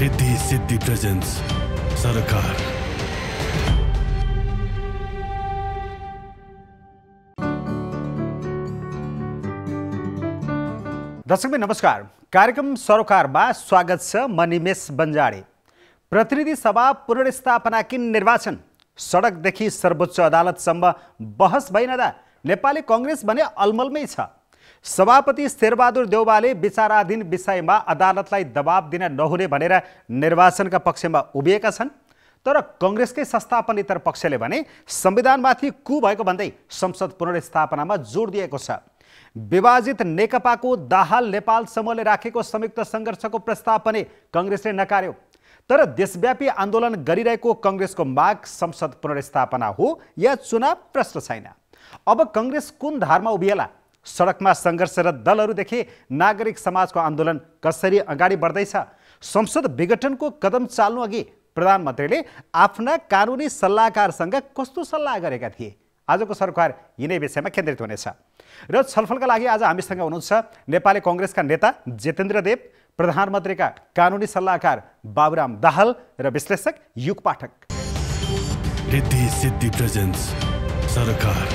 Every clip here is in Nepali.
रिद्धि सिद्धि प्रेजेन्स सरकार। दर्शकबिन नमस्कार, कार्यक्रम सरोकारमा स्वागत छ। म निमेश बन्जाडे। प्रतिनिधि सभा पुनर्स्थापनाकी निर्वाचन सडकदेखि सर्वोच्च अदालतसम्म बहस भइनदा नेपाली कांग्रेस भने अलमलमै छ। सभापति शेरबहादुर देउवाले विचाराधीन विषयमा अदालतलाई दबाब दिन नहुने भनेर निर्वाचनका पक्षमा उभिएका छन्। तर कांग्रेसकै संस्थापनेतर पक्षले भने संविधानमाथि कु भएको भन्दै संसद पुनर्स्थापनामा जोड दिएको छ। विभाजित नेकपाको दाहाल नेपाल समूहले राखेको संयुक्त सङ्घर्षको प्रस्ताव पनि कांग्रेसले नकार्यो। तर देशव्यापी आन्दोलन गरिरहेको कांग्रेसको माग संसद पुनर्स्थापना हो या चुनाव प्रश्न छैन। अब कांग्रेस कुन धारमा उभिएला? सडकमा सङ्घर्षरत दलहरूदेखि नागरिक समाजको आन्दोलन कसरी अगाडि बढ्दैछ? संसद विघटनको कदम चाल्नु अघि प्रधानमन्त्रीले आफ्ना कानुनी सल्लाहकारसँग कस्तो सल्लाह गरेका थिए? आजको सरकार यिनै विषयमा केन्द्रित हुनेछ र छलफलका लागि आज हामीसँग हुनुहुन्छ नेपाली कांग्रेसका नेता जितेन्द्र देव, प्रधानमन्त्रीका कानुनी सल्लाहकार बाबुराम दाहाल र विश्लेषक युग पाठक। रिद्धि सिद्धि प्रेजेन्स सरकार।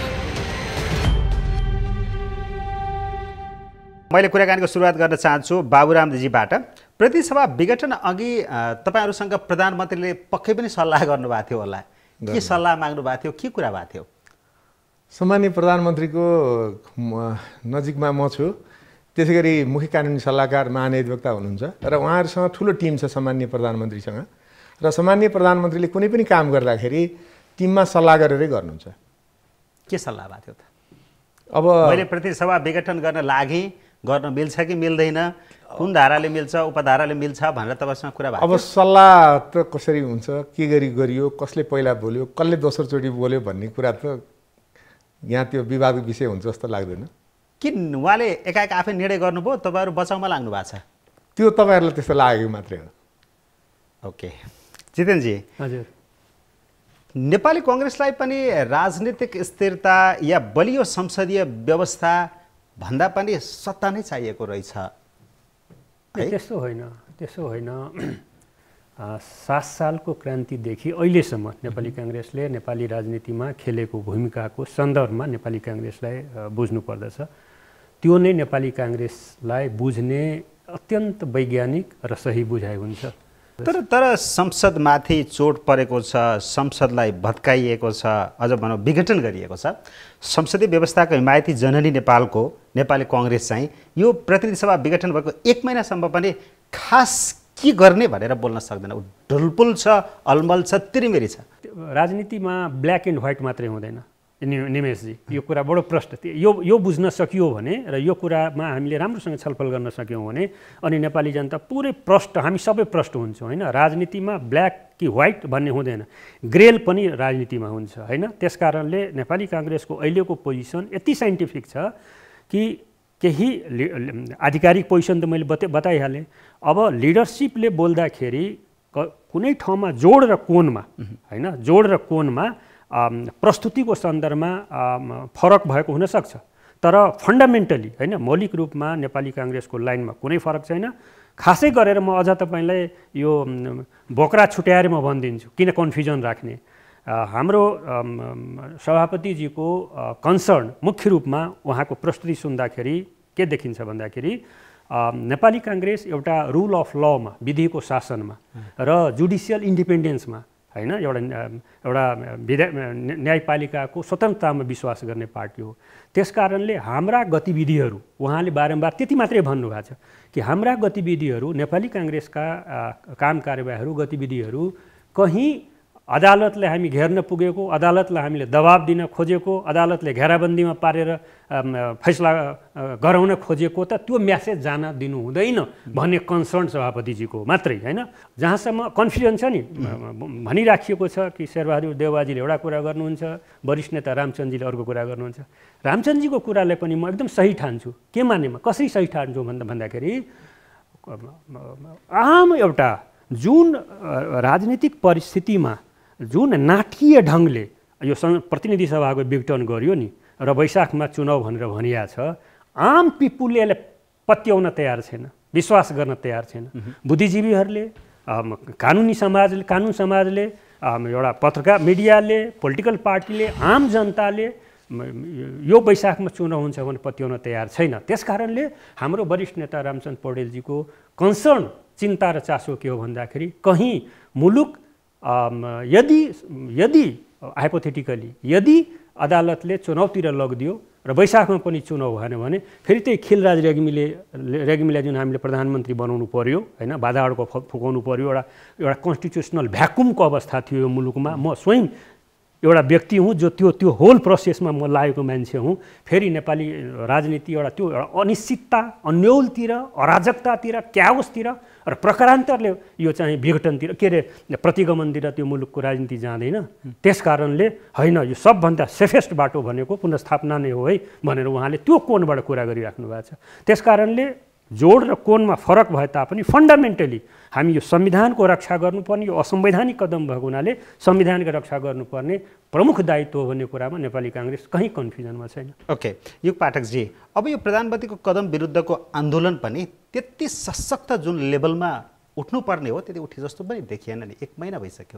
मैले कुराकानीको सुरुवात गर्न चाहन्छु बाबुरामजीबाट। प्रतिनिधि सभा विघटन अघि तपाईहरुसँग प्रधानमन्त्रीले पक्कै पनि सल्लाह गर्नुभएको थियो होला। के सल्लाह माग्नु भएको थियो? के कुरा भएको थियो? सम्माननीय प्रधानमन्त्रीको नजिकमा म छु। त्यसैगरी मुख्य कानुनी सल्लाहकार महाधिवक्ता हुनुहुन्छ र उहाँहरूसँग ठुलो टिम छ सम्माननीय प्रधानमन्त्रीसँग। र सम्माननीय प्रधानमन्त्रीले कुनै पनि काम गर्दाखेरि टिममा सल्लाह गरेरै गर्नुहुन्छ। के सल्लाह भएको थियो त? अब मैले प्रतिनिधि सभा विघटन गर्न मिल्छ कि मिल्दैन, कुन धाराले मिल्छ, उपधाराले मिल्छ भनेर तपाईसँग कुरा भएको? अब सल्लाह त कसरी हुन्छ, के गरी गरियो, कसले पहिला बोल्यो, कसले दोस्रोचोटि बोल्यो भन्ने कुरा त यहाँ त्यो विवादको विषय हुन्छ जस्तो लाग्दैन। किन उहाँले एकाएक आफै निर्णय गर्नुभयो, तपाईहरु बचाउमा लाग्नु भएको छ? त्यो तपाईहरुलाई त्यस्तो लागेको मात्रै हो। ओके जितेन्द्रजी, हजुर, नेपाली कांग्रेसलाई पनि राजनीतिक स्थिरता या बलियो संसदीय व्यवस्था भन्दा पनि सत्ता नै चाहिएको रहेछ। त्यस्तो होइन। 7 सालको क्रान्तिदेखि अहिलेसम्म नेपाली कांग्रेसले नेपाली राजनीतिमा खेलेको भूमिकाको सन्दर्भमा नेपाली कांग्रेसलाई बुझ्नु पर्दछ। त्यो नै नेपाली कांग्रेसलाई बुझ्ने अत्यन्त वैज्ञानिक र सही बुझाइ हुन्छ। तर संसदमाथि चोट परेको छ, संसदलाई भत्काइएको छ, अझ भनौँ विघटन गरिएको छ। संसदीय व्यवस्थाको हिमायती जननी नेपाली कांग्रेस चाहिँ यो प्रतिनिधि सभा विघटन भएको 1 महिनासम्म पनि खास के गर्ने भनेर बोल्न सक्दैन। ढुलपुल छ, अलमल छ, तिरिमेरी छ। राजनीतिमा ब्ल्याक एन्ड व्हाइट मात्रै हुँदैन निमेशजी। यो कुरा बडो प्रष्ट, यो बुझ्न सकियो भने र यो कुरामा हामीले राम्रोसँग छलफल गर्न सक्यौँ भने अनि नेपाली जनता पुरै प्रष्ट, हामी सबै प्रष्ट हुन्छौँ होइन। राजनीतिमा ब्ल्याक कि व्हाइट भन्ने हुँदैन, ग्रेल पनि राजनीतिमा हुन्छ होइन। त्यसकारणले नेपाली कांग्रेसको अहिलेको पोजिसन यति साइन्टिफिक छ कि केही आधिकारिक पोजिसन त मैले बताइहालेँ। अब लिडरसिपले बोल्दाखेरि कुनै ठाउँमा जोड र कोणमा होइन, जोड र कोणमा प्रस्तुतिको सन्दर्भमा फरक भएको हुनसक्छ, तर फन्डामेन्टली होइन, मौलिक रूपमा नेपाली कांग्रेसको लाइनमा कुनै फरक छैन। खासै गरेर म अझ तपाईँलाई यो बोक्रा छुट्याएर म भनिदिन्छु, किन कन्फ्युजन राख्ने। हाम्रो सभापतिजीको कन्सर्न मुख्य रूपमा उहाँको प्रस्तुति सुन्दाखेरि के देखिन्छ भन्दाखेरि नेपाली कांग्रेस एउटा रुल अफ लमा, विधिको शासनमा र जुडिसियल इन्डिपेन्डेन्समा होइन, एउटा न्यायपालिकाको स्वतन्त्रतामा विश्वास गर्ने पार्टी हो। त्यसकारणले हाम्रा गतिविधिहरू, उहाँले बारम्बार त्यति मात्रै भन्नुभएको छ कि हाम्रा गतिविधिहरू, नेपाली कांग्रेसका काम कारबाहीहरू, गतिविधिहरू कहीँ अदालतले हामी घेर्न पुगेको, अदालतलाई हामीले दबाब दिन खोजेको, अदालतले घेराबन्दीमा पारेर फैसला गराउन खोजेको त त्यो म्यासेज जान दिनु हुँदैन भन्ने कन्सर्न सभापतिजीको मात्रै होइन। जहाँसम्म कन्फ्युजन छ नि, भनिराखिएको छ कि शेरबहादुर देउवाजीले एउटा कुरा गर्नुहुन्छ, वरिष्ठ नेता रामचन्द्रजीले अर्को कुरा गर्नुहुन्छ। रामचन्द्रजीको कुरालाई पनि म एकदम सही ठान्छु। के मानेमा कसरी सही ठान्छु भन्दाखेरि आम एउटा जुन राजनीतिक परिस्थितिमा जुन नाटकीय ढङ्गले यो प्रतिनिधि सभाको विघटन गर्यो नि र वैशाखमा चुनाव भनेर भनिया छ, आम पिपुलले यसलाई पत्याउन तयार छैन, विश्वास गर्न तयार छैन। बुद्धिजीवीहरूले कानुन समाजले एउटा पत्रकार मिडियाले पोलिटिकल पार्टीले आम जनताले यो वैशाखमा चुनाव हुन्छ भने पत्याउन तयार छैन। त्यसकारणले हाम्रो वरिष्ठ नेता रामचन्द्र पौडेलजीको कन्सर्न चिन्ता र चासो के हो भन्दाखेरि कहीँ मुलुक यदि हाइपोथेटिकली यदि अदालतले चुनावतिर लगिदियो र वैशाखमा पनि चुनाव भएन भने फेरि त्यही खिलराज रेग्मीलाई जुन हामीले प्रधानमन्त्री बनाउनु पर्यो होइन, बाधा अड्को फुकाउनु पर्यो, एउटा कन्स्टिट्युसनल भ्याकुमको अवस्था थियो यो मुलुकमा। म स्वयं एउटा व्यक्ति हुँ जो त्यो होल प्रोसेसमा म लागेको मान्छे हुँ। फेरि नेपाली राजनीति एउटा अनिश्चितता, अन्यलतिर, अराजकतातिर, क्याओसतिर र प्रकारान्तरले यो चाहिँ विघटनतिर के अरे प्रतिगमनतिर त्यो मुलुकको राजनीति जाँदैन। त्यसकारणले होइन यो सबभन्दा सेफेस्ट बाटो भनेको पुनर्स्थापना नै हो है भनेर उहाँले त्यो कोणबाट कुरा गरिराख्नु भएको छ। त्यसकारणले जोड र कोणमा फरक भए तापनि फन्डामेन्टली हामी यो संविधानको रक्षा गर्नुपर्ने, यो असंवैधानिक कदम भएको हुनाले संविधानको रक्षा गर्नुपर्ने प्रमुख दायित्व हो भन्ने कुरामा नेपाली काङ्ग्रेस कहीँ कन्फ्युजनमा छैन। ओके, युग पाठकजी, अब यो प्रधानमन्त्रीको कदम विरुद्धको आन्दोलन पनि त्यति सशक्त जुन लेभलमा उठ्नुपर्ने हो त्यति उठे जस्तो पनि देखिएन नि। 1 महिना भइसक्यो।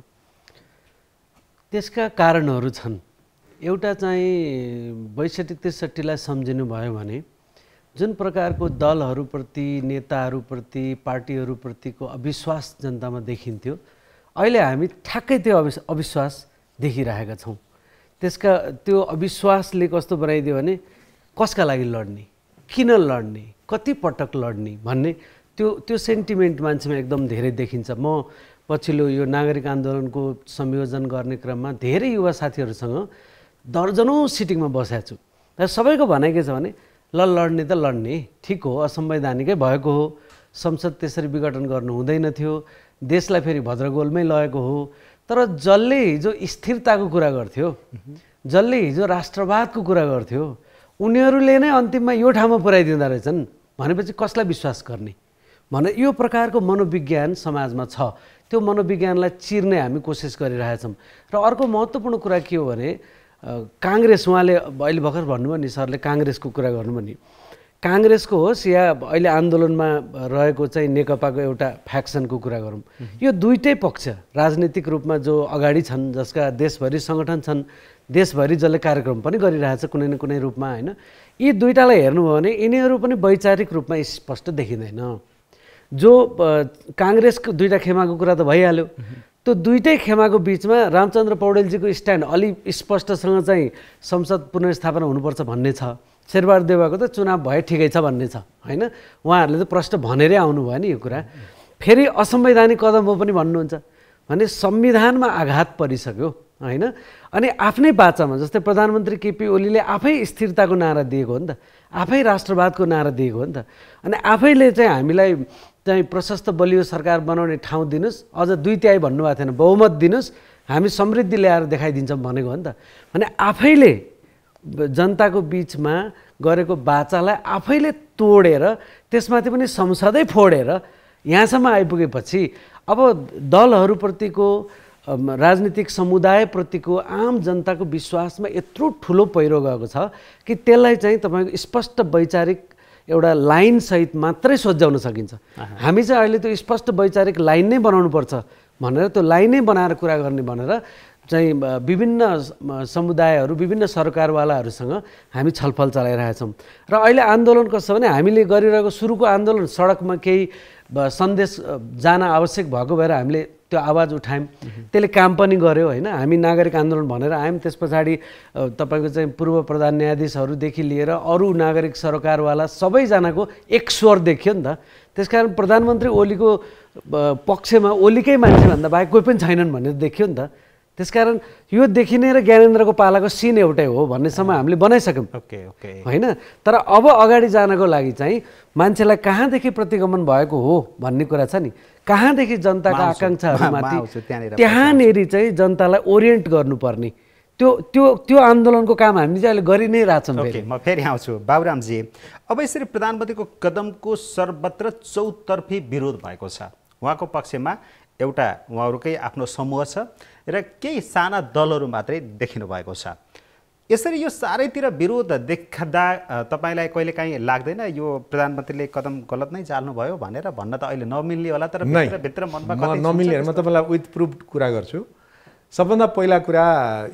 त्यसका कारणहरू छन्। एउटा चाहिँ 62-63लाई सम्झिनु भयो भने जुन प्रकारको दलहरूप्रति, नेताहरूप्रति, पार्टीहरूप्रतिको अविश्वास जनतामा देखिन्थ्यो, अहिले हामी ठ्याक्कै त्यो अविश्वास देखिरहेका छौँ। त्यो अविश्वासले कस्तो बनाइदियो भने कसका लागि लड्ने, किन लड्ने, कति पटक लड्ने भन्ने त्यो सेन्टिमेन्ट मान्छेमा एकदम धेरै देखिन्छ। म पछिल्लो यो नागरिक आन्दोलनको संयोजन गर्ने क्रममा धेरै युवा साथीहरूसँग दर्जनौँ सिटिङमा बसेको छु। तर सबैको भनाइ के छ भने लड्ने त लड्ने, ठिक हो, असंवैधानिकै भएको हो, संसद त्यसरी विघटन गर्नु हुँदैन थियो, देशलाई फेरि भद्रगोलमै लगेको हो। तर जसले हिजो स्थिरताको कुरा गर्थ्यो, जसले हिजो राष्ट्रवादको कुरा गर्थ्यो, उनीहरूले नै अन्तिममा यो ठाउँमा पुर्याइदिँदो रहेछन् भनेपछि कसलाई विश्वास गर्ने भने यो प्रकारको मनोविज्ञान समाजमा छ। त्यो मनोविज्ञानलाई चिर्ने हामी कोसिस गरिरहेछौँ। र अर्को महत्त्वपूर्ण कुरा के हो भने काङ्ग्रेस, उहाँले अहिले भर्खर भन्नुभयो नि, सरले काङ्ग्रेसको कुरा गर्नुभयो नि, काङ्ग्रेसको होस् या अहिले आन्दोलनमा रहेको चाहिँ नेकपाको एउटा फ्याक्सनको कुरा गरौँ, यो दुईटै पक्ष राजनीतिक रूपमा जो अगाडि छन्, जसका देशभरि सङ्गठन छन्, देशभरि जसले कार्यक्रम पनि गरिरहेछ कुनै न कुनै रूपमा होइन, यी दुईटालाई हेर्नुभयो भने यिनीहरू पनि वैचारिक रूपमा स्पष्ट देखिँदैन। जो काङ्ग्रेसको दुईटा खेमाको कुरा त भइहाल्यो, त्यो दुईटै खेमाको बिचमा रामचन्द्र पौडेलजीको स्ट्यान्ड अलि स्पष्टसँग चाहिँ संसद पुनर्स्थापना हुनुपर्छ भन्ने छ। शेरबहादुर देउवाको त चुनाव भए ठिकै छ भन्ने छ होइन, उहाँहरूले त प्रष्ट भनेरै आउनुभयो नि यो कुरा। फेरि असंवैधानिक कदम हो पनि भन्नुहुन्छ भने संविधानमा आघात परिसक्यो होइन। अनि आफ्नै बाचामा जस्तै प्रधानमन्त्री केपी ओलीले आफै स्थिरताको नारा दिएको हो नि त, आफै राष्ट्रवादको नारा दिएको हो नि त। अनि आफैले चाहिँ हामीलाई चाहिँ प्रशस्त बलियो सरकार बनाउने ठाउँ दिनुहोस्, अझ 2/3 भन्नुभएको थिएन, बहुमत दिनुहोस्, हामी समृद्धि ल्याएर देखाइदिन्छौँ भनेको हो नि त। भने आफैले जनताको बिचमा गरेको बाचालाई आफैले तोडेर त्यसमाथि पनि संसदै फोडेर यहाँसम्म आइपुगेपछि अब दलहरूप्रतिको, राजनीतिक समुदायप्रतिको, आम जनताको विश्वासमा यत्रो ठुलो पहिरो गएको छ कि त्यसलाई चाहिँ तपाईँको स्पष्ट वैचारिक एउटा लाइनसहित मात्रै सोझ्याउन सकिन्छ। हामी चाहिँ अहिले त्यो स्पष्ट वैचारिक लाइन नै बनाउनुपर्छ भनेर, त्यो लाइनै बनाएर कुरा गर्ने भनेर चाहिँ विभिन्न समुदायहरू, विभिन्न सरकारवालाहरूसँग हामी छलफल चलाइरहेछौँ। र अहिले आन्दोलन कस्तो भने हामीले गरिरहेको सुरुको आन्दोलन सडकमा केही सन्देश जान आवश्यक भएको भएर हामीले त्यो आवाज उठायौँ, त्यसले काम पनि गर्यो होइन। हामी नागरिक आन्दोलन भनेर आयौँ, त्यस पछाडि तपाईँको चाहिँ पूर्व प्रधान न्यायाधीशहरूदेखि लिएर अरू नागरिक सरकारवाला सबैजनाको एक स्वर देखियो नि त। त्यसकारण प्रधानमन्त्री ओलीको पक्षमा ओलीकै मान्छेभन्दा बाहेक कोही पनि छैनन् भन्ने देखियो नि त। त्यसकारण यो देखिने र ज्ञानेन्द्रको पालाको सिन एउटै हो भन्नेसम्म हामीले बनाइसक्यौँ होइन। तर अब अगाडि जानको लागि चाहिँ मान्छेलाई कहाँदेखि प्रतिगमन भएको हो भन्ने कुरा छ नि, कहाँदेखि जनताका आकाङ्क्षाहरूमाथि त्यहाँनेरि चाहिँ जनतालाई ओरिएन्ट गर्नुपर्ने त्यो आन्दोलनको काम हामीले चाहिँ अहिले गरि नै रहेछौँ। म फेरि आउँछु बाबुरामजी। अब यसरी प्रधानमन्त्रीको कदमको सर्वत्र चौतर्फी विरोध भएको छ। उहाँको पक्षमा एउटा उहाँहरूकै आफ्नो समूह छ र केही साना दलहरू मात्रै देखिनु भएको छ। यसरी यो चारैतिर विरोध देख्दा तपाईँलाई कहिलेकाहीँ लाग्दैन यो प्रधानमन्त्रीले कदम गलत नै चाल्नुभयो भनेर भन्न त अहिले नमिल्ने होला, तर भित्र मनमा नमिल्ने म तपाईँलाई विथ प्रुफ कुरा गर्छु। सबभन्दा पहिला कुरा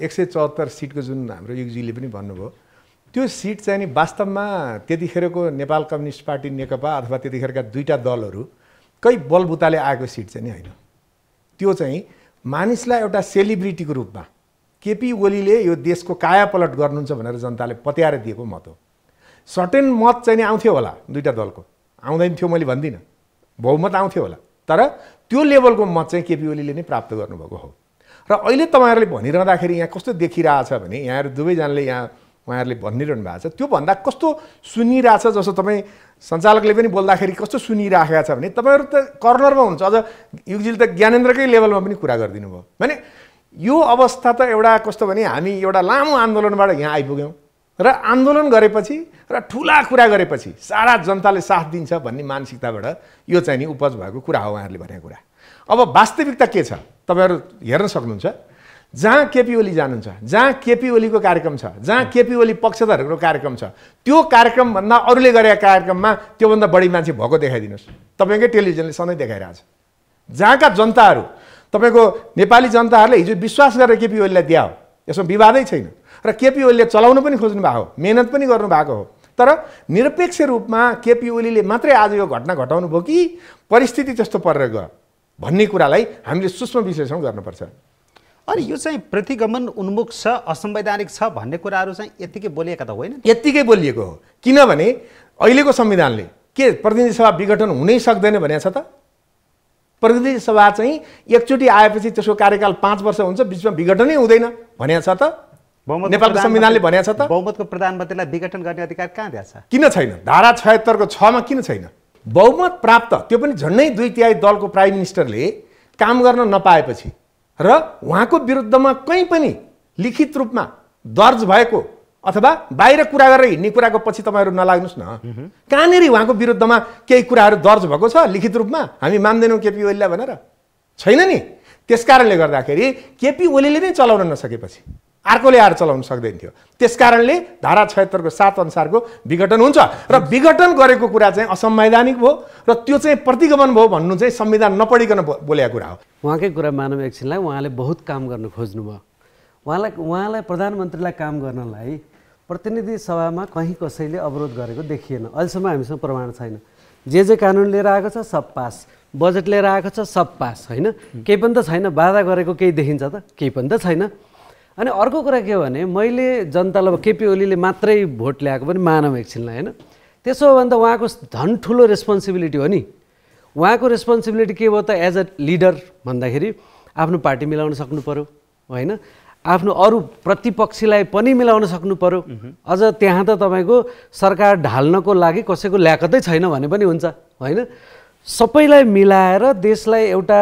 174 सिटको जुन हाम्रो युगजीले पनि भन्नुभयो, त्यो सिट चाहिँ नि वास्तवमा त्यतिखेरको नेपाल कम्युनिस्ट पार्टी नेकपा अथवा त्यतिखेरका दुईटा दलहरूकै बलबुताले आएको सिट चाहिँ नि होइन। त्यो चाहिँ मानिसलाई एउटा सेलिब्रिटीको रूपमा केपी ओलीले यो देशको कायापलट गर्नुहुन्छ भनेर जनताले पत्याएर दिएको मत हो। सर्टेन मत चाहिँ नि आउँथ्यो होला दुईटा दलको, आउँदैन थियो मैले भन्दिनँ, बहुमत आउँथ्यो होला, तर त्यो लेभलको मत चाहिँ केपी ओलीले नै प्राप्त गर्नुभएको हो। र अहिले तपाईँहरूले भनिरहँदाखेरि यहाँ कस्तो देखिरहेछ भने यहाँहरू दुवैजनाले यहाँ उहाँहरूले भनिरहनु भएको छ, त्योभन्दा कस्तो सुनिरहेछ जस्तो तपाईँ सञ्चालकले पनि बोल्दाखेरि कस्तो सुनिराखेको छ भने तपाईँहरू त कर्नरमा हुन्छ। अझ युगजीले त ज्ञानेन्द्रकै लेभलमा पनि कुरा गरिदिनु भयो भने यो अवस्था त एउटा कस्तो भने हामी एउटा लामो आन्दोलनबाट यहाँ आइपुग्यौँ र आन्दोलन गरेपछि र ठुला कुरा गरेपछि सारा जनताले साथ दिन्छ भन्ने मानसिकताबाट यो चाहिँ नि उपज भएको कुरा हो उहाँहरूले भनेको कुरा। अब वास्तविकता के छ तपाईँहरू हेर्न सक्नुहुन्छ, जहाँ केपी ओली जानुहुन्छ, जहाँ केपी ओलीको कार्यक्रम छ, जहाँ केपी ओली पक्षधरहरूको कार्यक्रम छ, त्यो कार्यक्रमभन्दा अरूले गरेका कार्यक्रममा त्योभन्दा बढी मान्छे भएको देखाइदिनुहोस्। तपाईँकै टेलिभिजनले सधैँ देखाइरहेछ। जहाँका जनताहरू तपाईँको नेपाली जनताहरूले हिजो विश्वास गरेर केपी ओलीलाई दियो, यसमा विवादै छैन र केपी ओलीले चलाउन पनि खोज्नु भएको हो, मेहनत पनि गर्नु भएको हो, तर निरपेक्ष रूपमा केपी ओलीले मात्रै आज यो घटना घटाउनु भयो कि परिस्थिति त्यस्तो परेर गयो भन्ने कुरालाई हामीले सूक्ष्म विश्लेषण गर्नुपर्छ। अनि यो चाहिँ प्रतिगमन उन्मुख छ, असंवैधानिक छ भन्ने कुराहरू चाहिँ यत्तिकै बोलिएका त होइन? यत्तिकै बोलिएको हो, किनभने अहिलेको संविधानले के प्रतिनिधि सभा विघटन हुनै सक्दैन भनेको छ त? प्रतिनिधि सभा चाहिँ एकचोटि आएपछि त्यसको कार्यकाल 5 वर्ष हुन्छ, बिचमा विघटनै हुँदैन भनेको छ त? नेपालको संविधानले भनेको छ त? बहुमतको प्रधानमन्त्रीलाई विघटन गर्ने अधिकार कहाँ दिएको छ? किन छैन? धारा 76 को 6 मा किन छैन? बहुमत प्राप्त, त्यो पनि झन्डै 2/3 दलको प्राइम मिनिस्टरले काम गर्न नपाएपछि र उहाँको विरुद्धमा कहीँ पनि लिखित रूपमा दर्ज भएको अथवा बाहिर कुरा गरेर हिँड्ने कुराको पछि तपाईँहरू नलाग्नुहोस् न। कहाँनिर उहाँको विरुद्धमा केही कुराहरू दर्ज भएको छ लिखित रूपमा? हामी मान्दैनौँ केपी ओलीलाई भनेर, छैन नि। त्यसकारणले गर्दाखेरि केपी ओलीले नै चलाउन नसकेपछि अर्कोले आएर चलाउन सक्दैन थियो। त्यसकारणले धारा 76 को 7 अनुसारको विघटन हुन्छ र विघटन गरेको कुरा चाहिँ असंवैधानिक भयो र त्यो चाहिँ प्रतिगमन भयो भन्नु चाहिँ संविधान नपढिकन बोलेको कुरा हो। उहाँकै कुरा मानव एकछिनलाई, उहाँले बहुत काम गर्न खोज्नुभयो। उहाँलाई प्रधानमन्त्रीलाई काम गर्नलाई प्रतिनिधि सभामा कहीँ कसैले अवरोध गरेको देखिएन, अहिलेसम्म हामीसँग प्रमाण छैन। जे कानुन लिएर आएको छ सब पास, बजेट लिएर आएको छ सब पास, होइन केही पनि त छैन। बाधा गरेको केही देखिन्छ त? केही पनि त छैन। अनि अर्को कुरा के हो भने मैले जनतालाई केपी ओलीले मात्रै भोट ल्याएको पनि मानव एकछिनलाई, होइन त्यसो हो भने त उहाँको झन् ठुलो रेस्पोन्सिबिलिटी हो नि। उहाँको रेस्पोन्सिबिलिटी के भयो त? एज अ लिडर भन्दाखेरि आफ्नो पार्टी मिलाउन सक्नु पर्यो, होइन आफ्नो अरू प्रतिपक्षीलाई पनि मिलाउन सक्नु पर्यो। अझ त्यहाँ त तपाईँको सरकार ढाल्नको लागि कसैको ल्याकतै छैन भने पनि हुन्छ, होइन सबैलाई मिलाएर देशलाई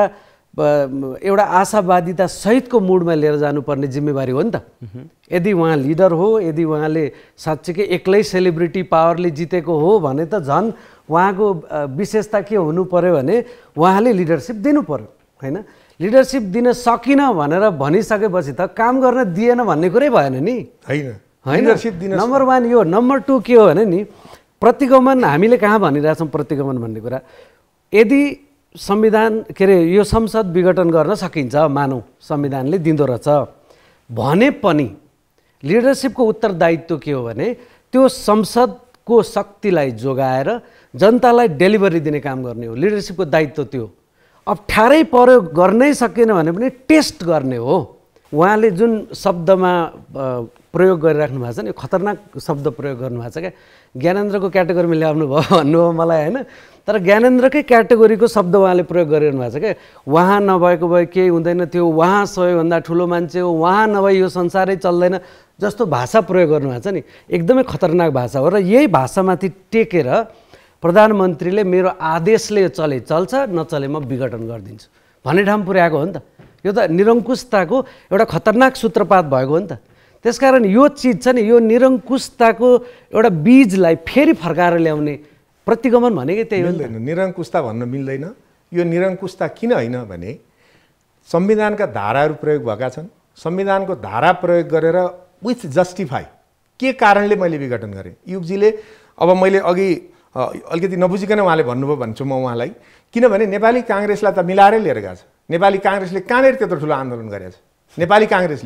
एउटा आशावादिता सहितको मुडमा लिएर जानुपर्ने जिम्मेवारी हो नि त। यदि उहाँ लिडर हो, यदि उहाँले साँच्चीकै एक्लै सेलिब्रिटी पावरले जितेको हो भने त झन् उहाँको विशेषता के हुनु पर्यो भने उहाँले लिडरसिप दिनु पर्यो, होइन लिडरसिप दिन सकिन भनेर भनिसकेपछि त काम गर्न दिएन भन्ने कुरै भएन नि, होइन नम्बर 1 यो। नम्बर 2 के हो भने नि प्रतिगमन हामीले कहाँ भनिरहेछौँ प्रतिगमन भन्ने कुरा, यदि संविधान के अरे यो संसद विघटन गर्न सकिन्छ मानौ संविधानले दिँदो रहेछ भने पनि लिडरसिपको उत्तरदायित्व के हो भने त्यो संसदको शक्तिलाई जोगाएर जनतालाई डेलिभरी दिने काम गर्ने हो। लिडरसिपको दायित्व त्यो अप्ठ्यारै पर्यो गर्नै सकेन भने पनि टेस्ट गर्ने हो। उहाँले जुन शब्दमा प्रयोग गरिराख्नु भएको छ नि, खतरनाक शब्द प्रयोग गर्नुभएको छ क्या, ज्ञानेन्द्रको क्याटेगोरीमा ल्याउनु भयो भन्नुभयो मलाई, होइन तर ज्ञानेन्द्रकै क्याटेगोरीको शब्द उहाँले प्रयोग गरिरहनु भएको छ क्या। उहाँ नभएको भए केही हुँदैन थियो, उहाँ सबैभन्दा ठुलो मान्छे हो, उहाँ नभए यो संसारै चल्दैन जस्तो भाषा प्रयोग गर्नुभएको छ नि, एकदमै खतरनाक भाषा हो। र यही भाषामाथि टेकेर प्रधानमन्त्रीले मेरो आदेशले चल्छ नचले म विघटन गरिदिन्छु भन्ने ठाउँ पुर्याएको हो नि त। यो त निरङ्कुशताको एउटा खतरनाक सूत्रपात भएको हो नि त। त्यसकारण यो चिज छ नि, यो निरङ्कुशताको एउटा बीजलाई फेरि फर्काएर ल्याउने प्रतिगमन भनेकै त्यही हो नि त। निरङ्कुशता भन्न मिल्दैन। यो निरङ्कुशता किन होइन भने संविधानका धाराहरू प्रयोग भएका छन्, संविधानको धारा प्रयोग गरेर विथ जस्टिफाई के कारणले मैले विघटन गरेँ। युगजीले अब मैले अघि अलिकति नबुझिकन उहाँले भन्नुभयो भन्छु म उहाँलाई, किनभने नेपाली काङ्ग्रेसलाई त मिलाएरै लिएर गएको छ। नेपाली काङ्ग्रेसले कहाँनिर त्यत्रो ठुलो आन्दोलन गरेको छ? नेपाली काङ्ग्रेस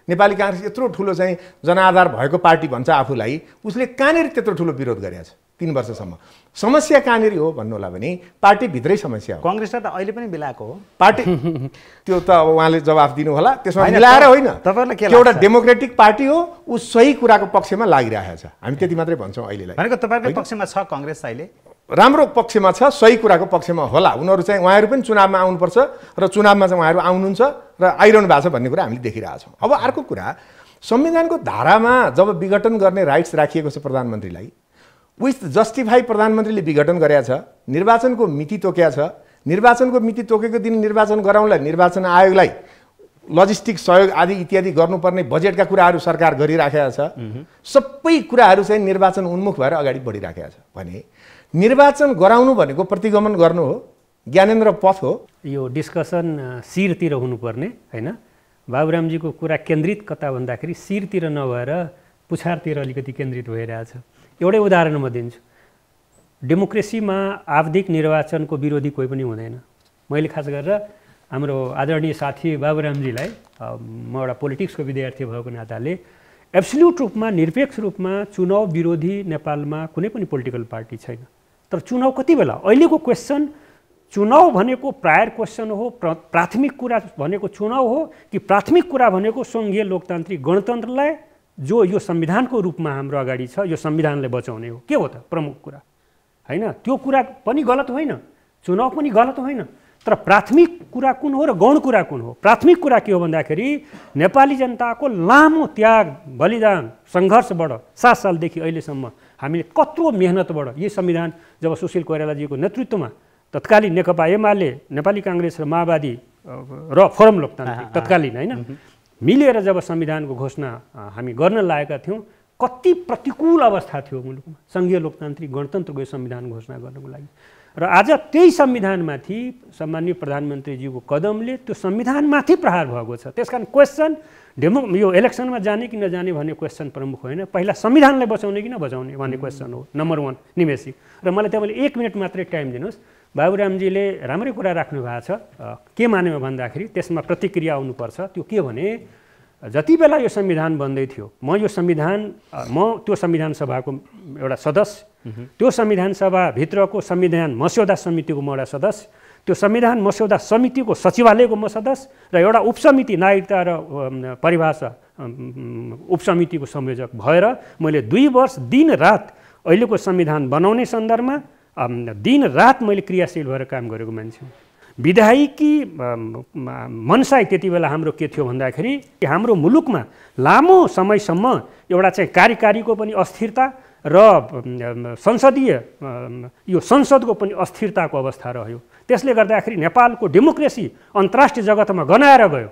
यत्रो ठुलो चाहिँ जनआधार भएको पार्टी भन्छ आफूलाई, उसले कहाँनिर त्यत्रो ठुलो विरोध गरेको छ 3 वर्षसम्म? समस्या कहाँनिर हो भन्नु होला भने पार्टीभित्रै समस्या हो। कङ्ग्रेसलाई त अहिले पनि मिलाएको हो पार्टी, त्यो त अब उहाँले जवाफ दिनु होला। त्यसमा मिलाएर होइन, तपाईँलाई के एउटा डेमोक्रेटिक पार्टी हो, ऊ सही कुराको पक्षमा लागिरहेको छ। हामी त्यति मात्रै भन्छौँ अहिलेलाई। भनेको तपाईँको पक्षमा छ कङ्ग्रेस अहिले? राम्रो पक्षमा छ, सही कुराको पक्षमा होला। उनीहरू चाहिँ उहाँहरू पनि चुनावमा आउनुपर्छ र चुनावमा चाहिँ उहाँहरू आउनुहुन्छ र आइरहनु भएको छ भन्ने कुरा हामीले देखिरहेछौँ। अब अर्को कुरा, संविधानको धारामा जब विघटन गर्ने राइट्स राखिएको छ प्रधानमन्त्रीलाई, विथ जस्टिफाई प्रधानमन्त्रीले विघटन गरेका छ, निर्वाचनको मिति तोकेका छ। निर्वाचनको मिति तोकेको दिन निर्वाचन गराउनलाई निर्वाचन आयोगलाई लजिस्टिक सहयोग आदि इत्यादि गर्नुपर्ने बजेटका कुराहरू सरकार गरिराखेका छ। सबै कुराहरू चाहिँ निर्वाचन उन्मुख भएर अगाडि बढिराखेका छ भने निर्वाचन गराउनु भनेको प्रतिगमन गर्नु हो, ज्ञानेन्द्र पथ हो। यो डिस्कसन शिरतिर हुनुपर्ने होइन। बाबुरामजीको कुरा केन्द्रित कता भन्दाखेरि शिरतिर नभएर पुछारतिर अलिकति केन्द्रित भइरहेछ। एउटै उदाहरण म दिन्छु। डेमोक्रेसीमा आवधिक निर्वाचनको विरोधी कोही पनि हुँदैन। मैले खास गरेर हाम्रो आदरणीय साथी बाबुरामजीलाई, म एउटा पोलिटिक्सको विद्यार्थी भएको नाताले एब्सोल्युट रूपमा निरपेक्ष रूपमा चुनाव विरोधी नेपालमा कुनै पनि पोलिटिकल पार्टी छैन। तर चुनाव कति बेला, अहिलेको क्वेसन चुनाव भनेको प्रायर क्वेसन हो, प्राथमिक कुरा भनेको चुनाव हो कि प्राथमिक कुरा भनेको सङ्घीय लोकतान्त्रिक गणतन्त्रलाई जो यो संविधानको रूपमा हाम्रो अगाडि छ, यो संविधानले बचाउने हो? के हो त प्रमुख कुरा होइन? त्यो कुरा पनि गलत होइन, चुनाव पनि गलत होइन। तर प्राथमिक कुरा कुन हो र गौण कुरा कुन हो? प्राथमिक कुरा के हो भन्दाखेरि नेपाली जनताको लामो त्याग, बलिदान, सङ्घर्षबाट 7 सालदेखि अहिलेसम्म हामीले कत्रो मेहनतबाट यही संविधान जब सुशील कोइरालाजीको नेतृत्वमा तत्कालीन नेकपा एमाले, नेपाली काङ्ग्रेस र माओवादी र फोरम लोकतान्त्रिक तत्कालीन होइन मिलेर जब संविधानको घोषणा हामी गर्न लागेका थियौँ, कति प्रतिकूल अवस्था थियो मुलुकमा सङ्घीय लोकतान्त्रिक गणतन्त्रको संविधान घोषणा गर्नको लागि। र आज त्यही संविधानमाथि सम्माननीय प्रधानमन्त्रीजीको कदमले त्यो संविधानमाथि प्रहार भएको छ। त्यसकारण क्वेसन यो इलेक्सनमा जाने कि नजाने भन्ने क्वेसन प्रमुख होइन, पहिला संविधानलाई बचाउने कि नबचाउने भन्ने क्वेसन हो नम्बर 1 निमेशजी। र मलाई तपाईँले 1 मिनट मात्रै टाइम दिनुहोस्। बाबुरामजीले राम्रै कुरा राख्नु भएको छ। के मान्यो भन्दाखेरि त्यसमा प्रतिक्रिया आउनुपर्छ। त्यो के भने जति बेला यो संविधान बन्दै थियो, म त्यो संविधान सभाको एउटा सदस्य, त्यो संविधान सभाभित्रको संविधान मस्यौदा समितिको म एउटा सदस्य, त्यो संविधान मस्यौदा समितिको सचिवालयको म सदस्य र एउटा उपसमिति नागरिकता र परिभाषा उपसमितिको संयोजक भएर मैले 2 वर्ष दिन-रात अहिलेको संविधान बनाउने सन्दर्भमा दिन-रात मैले क्रियाशील भएर काम गरेको मान्छे। विधायकी मनसाय त्यति बेला हाम्रो के थियो भन्दाखेरि हाम्रो मुलुकमा लामो समयसम्म एउटा चाहिँ कार्यकारीको पनि अस्थिरता र संसदीय यो संसदको पनि अस्थिरताको अवस्था रह्यो। त्यसले गर्दाखेरि नेपालको डेमोक्रेसी अन्तर्राष्ट्रिय जगतमा गनाएर गयो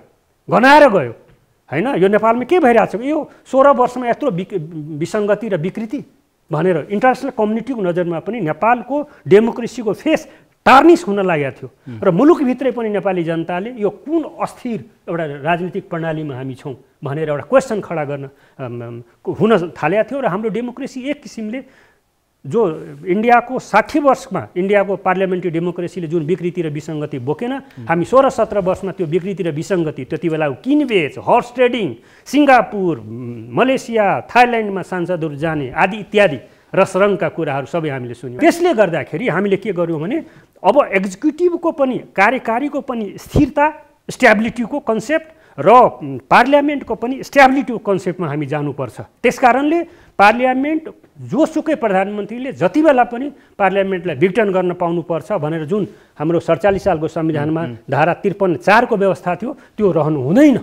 होइन। यो नेपालमा के भइरहेछ? यो 16 वर्षमा यत्रो विसङ्गति र विकृति भनेर इन्टरनेसनल कम्युनिटीको नजरमा पनि नेपालको डेमोक्रेसीको फेस टार्निस हुन लागेको थियो। र मुलुकभित्रै पनि नेपाली जनताले यो कुन अस्थिर एउटा राजनीतिक प्रणालीमा हामी छौँ भनेर एउटा क्वेसन खडा गर्न हुन थालेको थियो। र हाम्रो डेमोक्रेसी एक किसिमले जो इन्डियाको 60 वर्षमा इन्डियाको पार्लियामेन्ट्री डेमोक्रेसीले जुन विकृति र विसङ्गति बोकेन, हामी 16-17 वर्षमा त्यो विकृति र विसङ्गति त्यति बेला किनबेच, हर्स ट्रेडिङ, सिङ्गापुर, मलेसिया, थाइल्यान्डमा सांसदहरू जाने आदि इत्यादि रसरङका कुराहरू सबै हामीले सुन्यौँ। त्यसले गर्दाखेरि हामीले के गर्यौँ भने अब एक्जिक्युटिभको पनि कार्यकारीको पनि स्थिरता, स्ट्याबिलिटीको कन्सेप्ट र पार्लियामेन्टको पनि स्ट्याबिलिटीको कन्सेप्टमा हामी जानुपर्छ। त्यसकारणले पार्लियामेन्ट जोसुकै प्रधानमन्त्रीले जति बेला पनि पार्लियामेन्टलाई विघटन गर्न पाउनुपर्छ भनेर जुन हाम्रो 47 सालको संविधानमा धारा 53(4) को व्यवस्था थियो, त्यो रहनु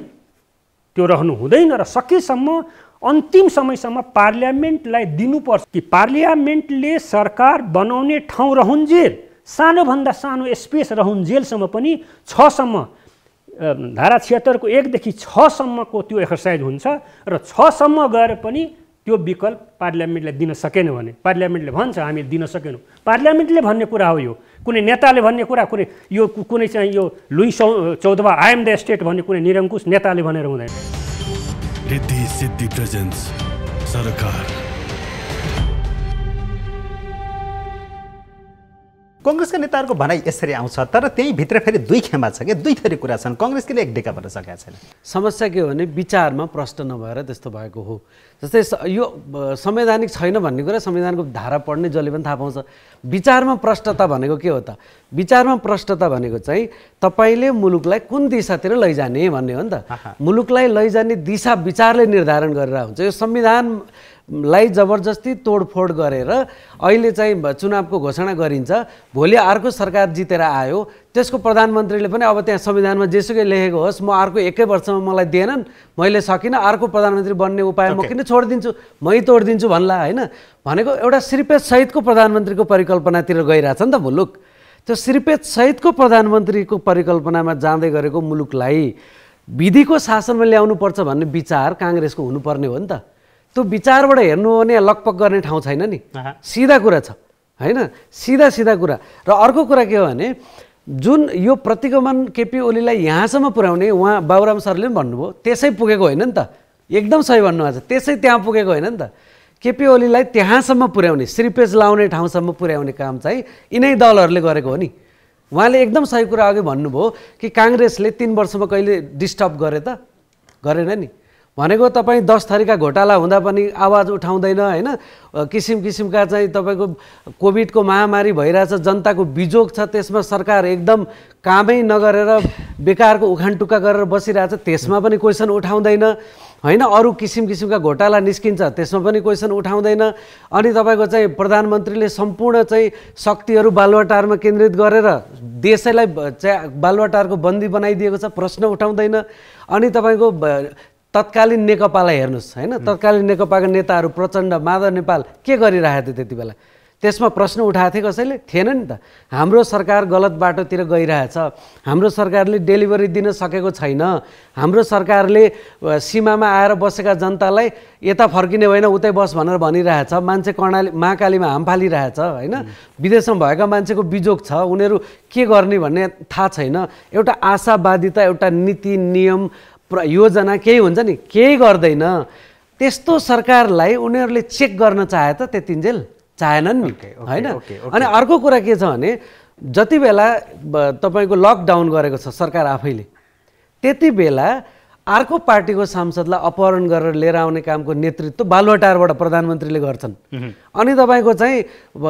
हुँदैन र सकेसम्म अन्तिम समयसम्म पार्लियामेन्टलाई दिनुपर्छ कि पार्लियामेन्टले सरकार बनाउने ठाउँ रहन्जेल, सानोभन्दा सानो स्पेस रहन्जेलसम्म पनि 6 सम्म धारा 76 को 1 देखि 6 सम्मको त्यो एक्सर्साइज हुन्छ र 6 सम्म गएर पनि त्यो विकल्प पार्लियामेन्टले दिन सकेन भने पार्लियामेन्टले भन्छ हामी दिन सकेनौँ। पार्लियामेन्टले भन्ने कुरा हो, यो कुनै नेताले भन्ने कुरा, कुनै चाहिँ यो लुई 14वां आई एम द स्टेट भन्ने कुनै निरङ्कुश नेताले भनेर हुँदैन। रिद्धि सिद्धि प्रेजेन्स सरकार। कांग्रेसका नेताहरूको भनाइ यसरी आउँछ, तर त्यही भित्र फेरि दुई खेमा छ कि दुई थरी कुरा छन्। कांग्रेसले एक ढेका भन्न सकेका छैन। समस्या के हो भने विचारमा प्रष्ट नभएर त्यस्तो भएको हो। जस्तै यो संवैधानिक छैन भन्ने कुरा संविधानको धारा पढ्ने जसले पनि थाहा पाउँछ। विचारमा प्रष्टता भनेको के हो त? विचारमा प्रष्टता भनेको चाहिँ तपाईँले मुलुकलाई कुन दिशातिर लैजाने भन्ने हो नि त। मुलुकलाई लैजाने दिशा विचारले निर्धारण गरेर हुन्छ। यो संविधानलाई जबरजस्ती तोडफोड गरेर अहिले चाहिँ चुनावको घोषणा गरिन्छ, भोलि अर्को सरकार जितेर आयो, त्यसको प्रधानमन्त्रीले पनि अब त्यहाँ संविधानमा जेसुकै लेखेको होस् म अर्को 1 वर्षमा मलाई दिएनन्, मैले सकिनँ, अर्को प्रधानमन्त्री बन्ने उपाय म किन छोडिदिन्छु, मै तोडिदिन्छु भन्ला होइन। भनेको एउटा सिर्पेज सहितको प्रधानमन्त्रीको परिकल्पनातिर गइरहेछ नि त मुलुक। त्यो सिर्पेज सहितको प्रधानमन्त्रीको परिकल्पनामा जाँदै गरेको मुलुकलाई विधिको शासनमा ल्याउनु पर्छ भन्ने विचार काङ्ग्रेसको हुनुपर्ने हो नि त। त्यो विचारबाट हेर्नु हो भने लकपक गर्ने ठाउँ छैन नि, सिधा कुरा छ होइन, सिधा कुरा। र अर्को कुरा के हो भने जुन यो प्रतिगमन केपी ओलीलाई यहाँसम्म पुर्याउने उहाँ बाबुराम सरले पनि भन्नुभयो, त्यसै पुगेको होइन नि त। एकदम सही भन्नुभएको छ, त्यसै त्यहाँ पुगेको होइन नि त। केपी ओलीलाई त्यहाँसम्म पुर्याउने, सिर्पेज लाउने ठाउँसम्म पुर्याउने काम चाहिँ यिनै दलहरूले गरेको हो नि। उहाँले एकदम सही कुरा अघि भन्नुभयो कि काङ्ग्रेसले 3 वर्षमा कहिले डिस्टर्ब गरे त? गरेन नि। भनेको तपाईँ 10 थरीका घोटाला हुँदा पनि आवाज उठाउँदैन होइन। किसिम किसिमका चाहिँ तपाईँको कोभिडको महामारी भइरहेछ, जनताको बिजोग छ, त्यसमा सरकार एकदम कामै नगरेर बेकारको उखानटुक्का गरेर बसिरहेछ, त्यसमा पनि क्वेसन उठाउँदैन होइन। अरू किसिम किसिमका घोटाला निस्किन्छ, त्यसमा पनि क्वेसन उठाउँदैन। अनि तपाईँको चाहिँ प्रधानमन्त्रीले सम्पूर्ण चाहिँ शक्तिहरू बालुवाटारमा केन्द्रित गरेर देशलाई चाहिँ बालुवाटारको बन्दी बनाइदिएको छ, प्रश्न उठाउँदैन। अनि तपाईँको तत्कालीन नेकपालाई हेर्नुहोस् होइन, तत्कालीन नेकपाका नेताहरू प्रचण्ड, माधव नेपाल के गरिरहेको थियो त्यति बेला? त्यसमा प्रश्न उठाएको थियो कसैले? थिएन नि त। हाम्रो सरकार गलत बाटोतिर गइरहेछ, हाम्रो सरकारले डेलिभरी दिन सकेको छैन, हाम्रो सरकारले सीमामा आएर बसेका जनतालाई यता फर्किने होइन उतै बस भनेर भनिरहेछ, मान्छे कर्णाली महाकालीमा हाम फालिरहेछ होइन। विदेशमा भएका मान्छेको बिजोग छ, उनीहरू के गर्ने भन्ने थाहा छैन। एउटा आशावादिता, एउटा नीति नियम योजना केही हुन्छ नि, केही गर्दैन। त्यस्तो सरकारलाई उनीहरूले चेक गर्न चाहे त त्यतिन्जेल? चाहेनन् नि होइन। अनि अर्को कुरा के छ भने जति बेला तपाईँको लकडाउन गरेको छ सरकार आफैले, त्यति बेला अर्को पार्टीको सांसदलाई अपहरण गरेर लिएर आउने कामको नेतृत्व बालुवाटारबाट प्रधानमन्त्रीले गर्छन्। अनि तपाईँको चाहिँ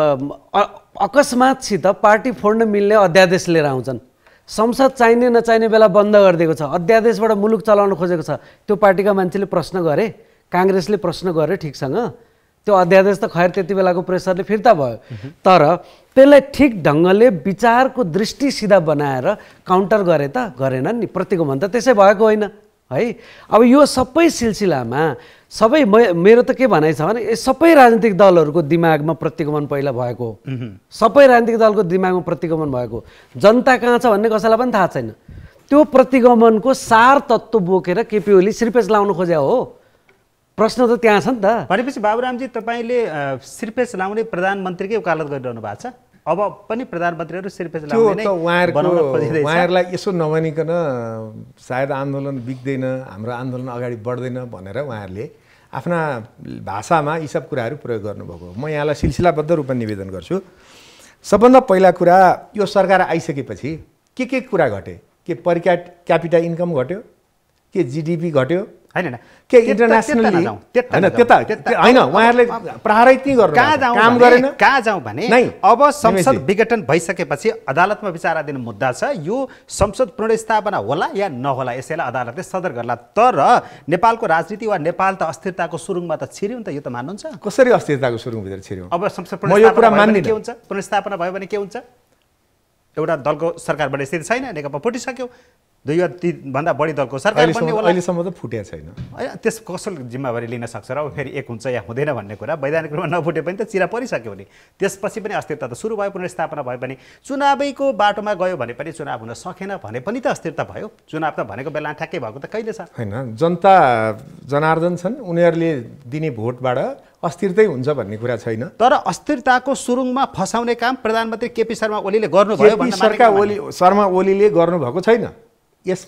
अकस्मातसित पार्टी फोड्न मिल्ने अध्यादेश लिएर आउँछन्। संसद चाहिने नचाहिने बेला बन्द गरिदिएको छ, अध्यादेशबाट मुलुक चलाउन खोजेको छ। त्यो पार्टीका मान्छेले प्रश्न गरे, काङ्ग्रेसले प्रश्न गरे ठिकसँग। त्यो अध्यादेश त खैर त्यति बेलाको प्रेसरले फिर्ता भयो, तर त्यसलाई ठिक ढङ्गले विचारको दृष्टि सिधा बनाएर काउन्टर गरे त? गरेनन् नि। प्रतिगमन त त्यसै भएको होइन है। अब यो सबै सिलसिलामा सबै मेरो त के भनाइ छ भने सबै राजनीतिक दलहरूको दिमागमा प्रतिगमन पहिला भएको हो। सबै राजनीतिक दलको दिमागमा प्रतिगमन भएको, जनता कहाँ छ भन्ने कसैलाई पनि थाहा छैन। त्यो प्रतिगमनको सार तत्त्व बोकेर केपी ओली सिर्पेज लाउन खोज्या हो। प्रश्न त त्यहाँ छ नि त। भनेपछि बाबुरामजी तपाईँले सिर्पेज लाउने प्रधानमन्त्रीकै वकालत गरिरहनु भएको छ। अब पनि प्रधानमन्त्रीहरू सिर्पेज लाउने उहाँहरूलाई यसो नभनिकन सायद आन्दोलन बिग्दैन, हाम्रो आन्दोलन अगाडि बढ्दैन भनेर उहाँहरूले आफ्ना भाषामा यी सब कुराहरू प्रयोग गर्नुभएको। म यहाँलाई सिलसिलाबद्ध रूपमा निवेदन गर्छु। सबभन्दा पहिला कुरा, यो सरकार आइसकेपछि के कुरा घटे? के पर क्यापिटा इन्कम घट्यो? के जिडिपी घट्यो? होइन के इन्टरनेसनली होइन त्यता होइन। उहाँहरूले प्राहारित नै गर्नु काम गरेन। कहाँ जाउँ भने अब संसद विघटन भइसकेपछि अदालतमा विचाराधीन मुद्दा छ। यो संसद पुनर्स्थापना होला या नहोला यसैलाई अदालतले सदर गर्ला। तर नेपालको राजनीति वा नेपाल त अस्थिरताको सुरुङमा त छिर्यो नि त। यो त मान्नुहुन्छ? कसरी अस्थिरताको सुरुङभित्र छिर्यो? अब संसद पुनर्स्थापना के हुन्छ? पुनर्स्थापना भयो भने के हुन्छ? एउटा दलको सरकार बन्ने स्थिति छैन, नेकपा फुटिसक्यो, 2 वा 3 भन्दा बढी दलको सरकार बन्ने होला। अहिलेसम्म त फुटेको छैन। त्यस कसले जिम्मेवारी लिन सक्छ र फेरि एक हुन्छ या हुँदैन भन्ने कुरा वैधानिक रूपमा नफुटे पनि त चिरा परिसक्यो नि। त्यसपछि पनि अस्थिरता त सुरु भयो, पुनर्स्थापना भयो भने चुनावैको बाटोमा गयो भने पनि चुनाव हुन सकेन भने पनि त अस्थिरता भयो। चुनाव त भनेको बेला ठ्याक्कै भएको त कहिले छ? होइन, जनता जनार्दन छन्, उनीहरूले दिने भोटबाट अस्थिरतै हुन्छ भन्ने कुरा छैन। तर अस्थिरताको सुरुङमा फसाउने काम प्रधानमन्त्री केपी शर्मा ओलीले गर्नुभयो शर्मा ओलीले गर्नुभएको छैन। यसमा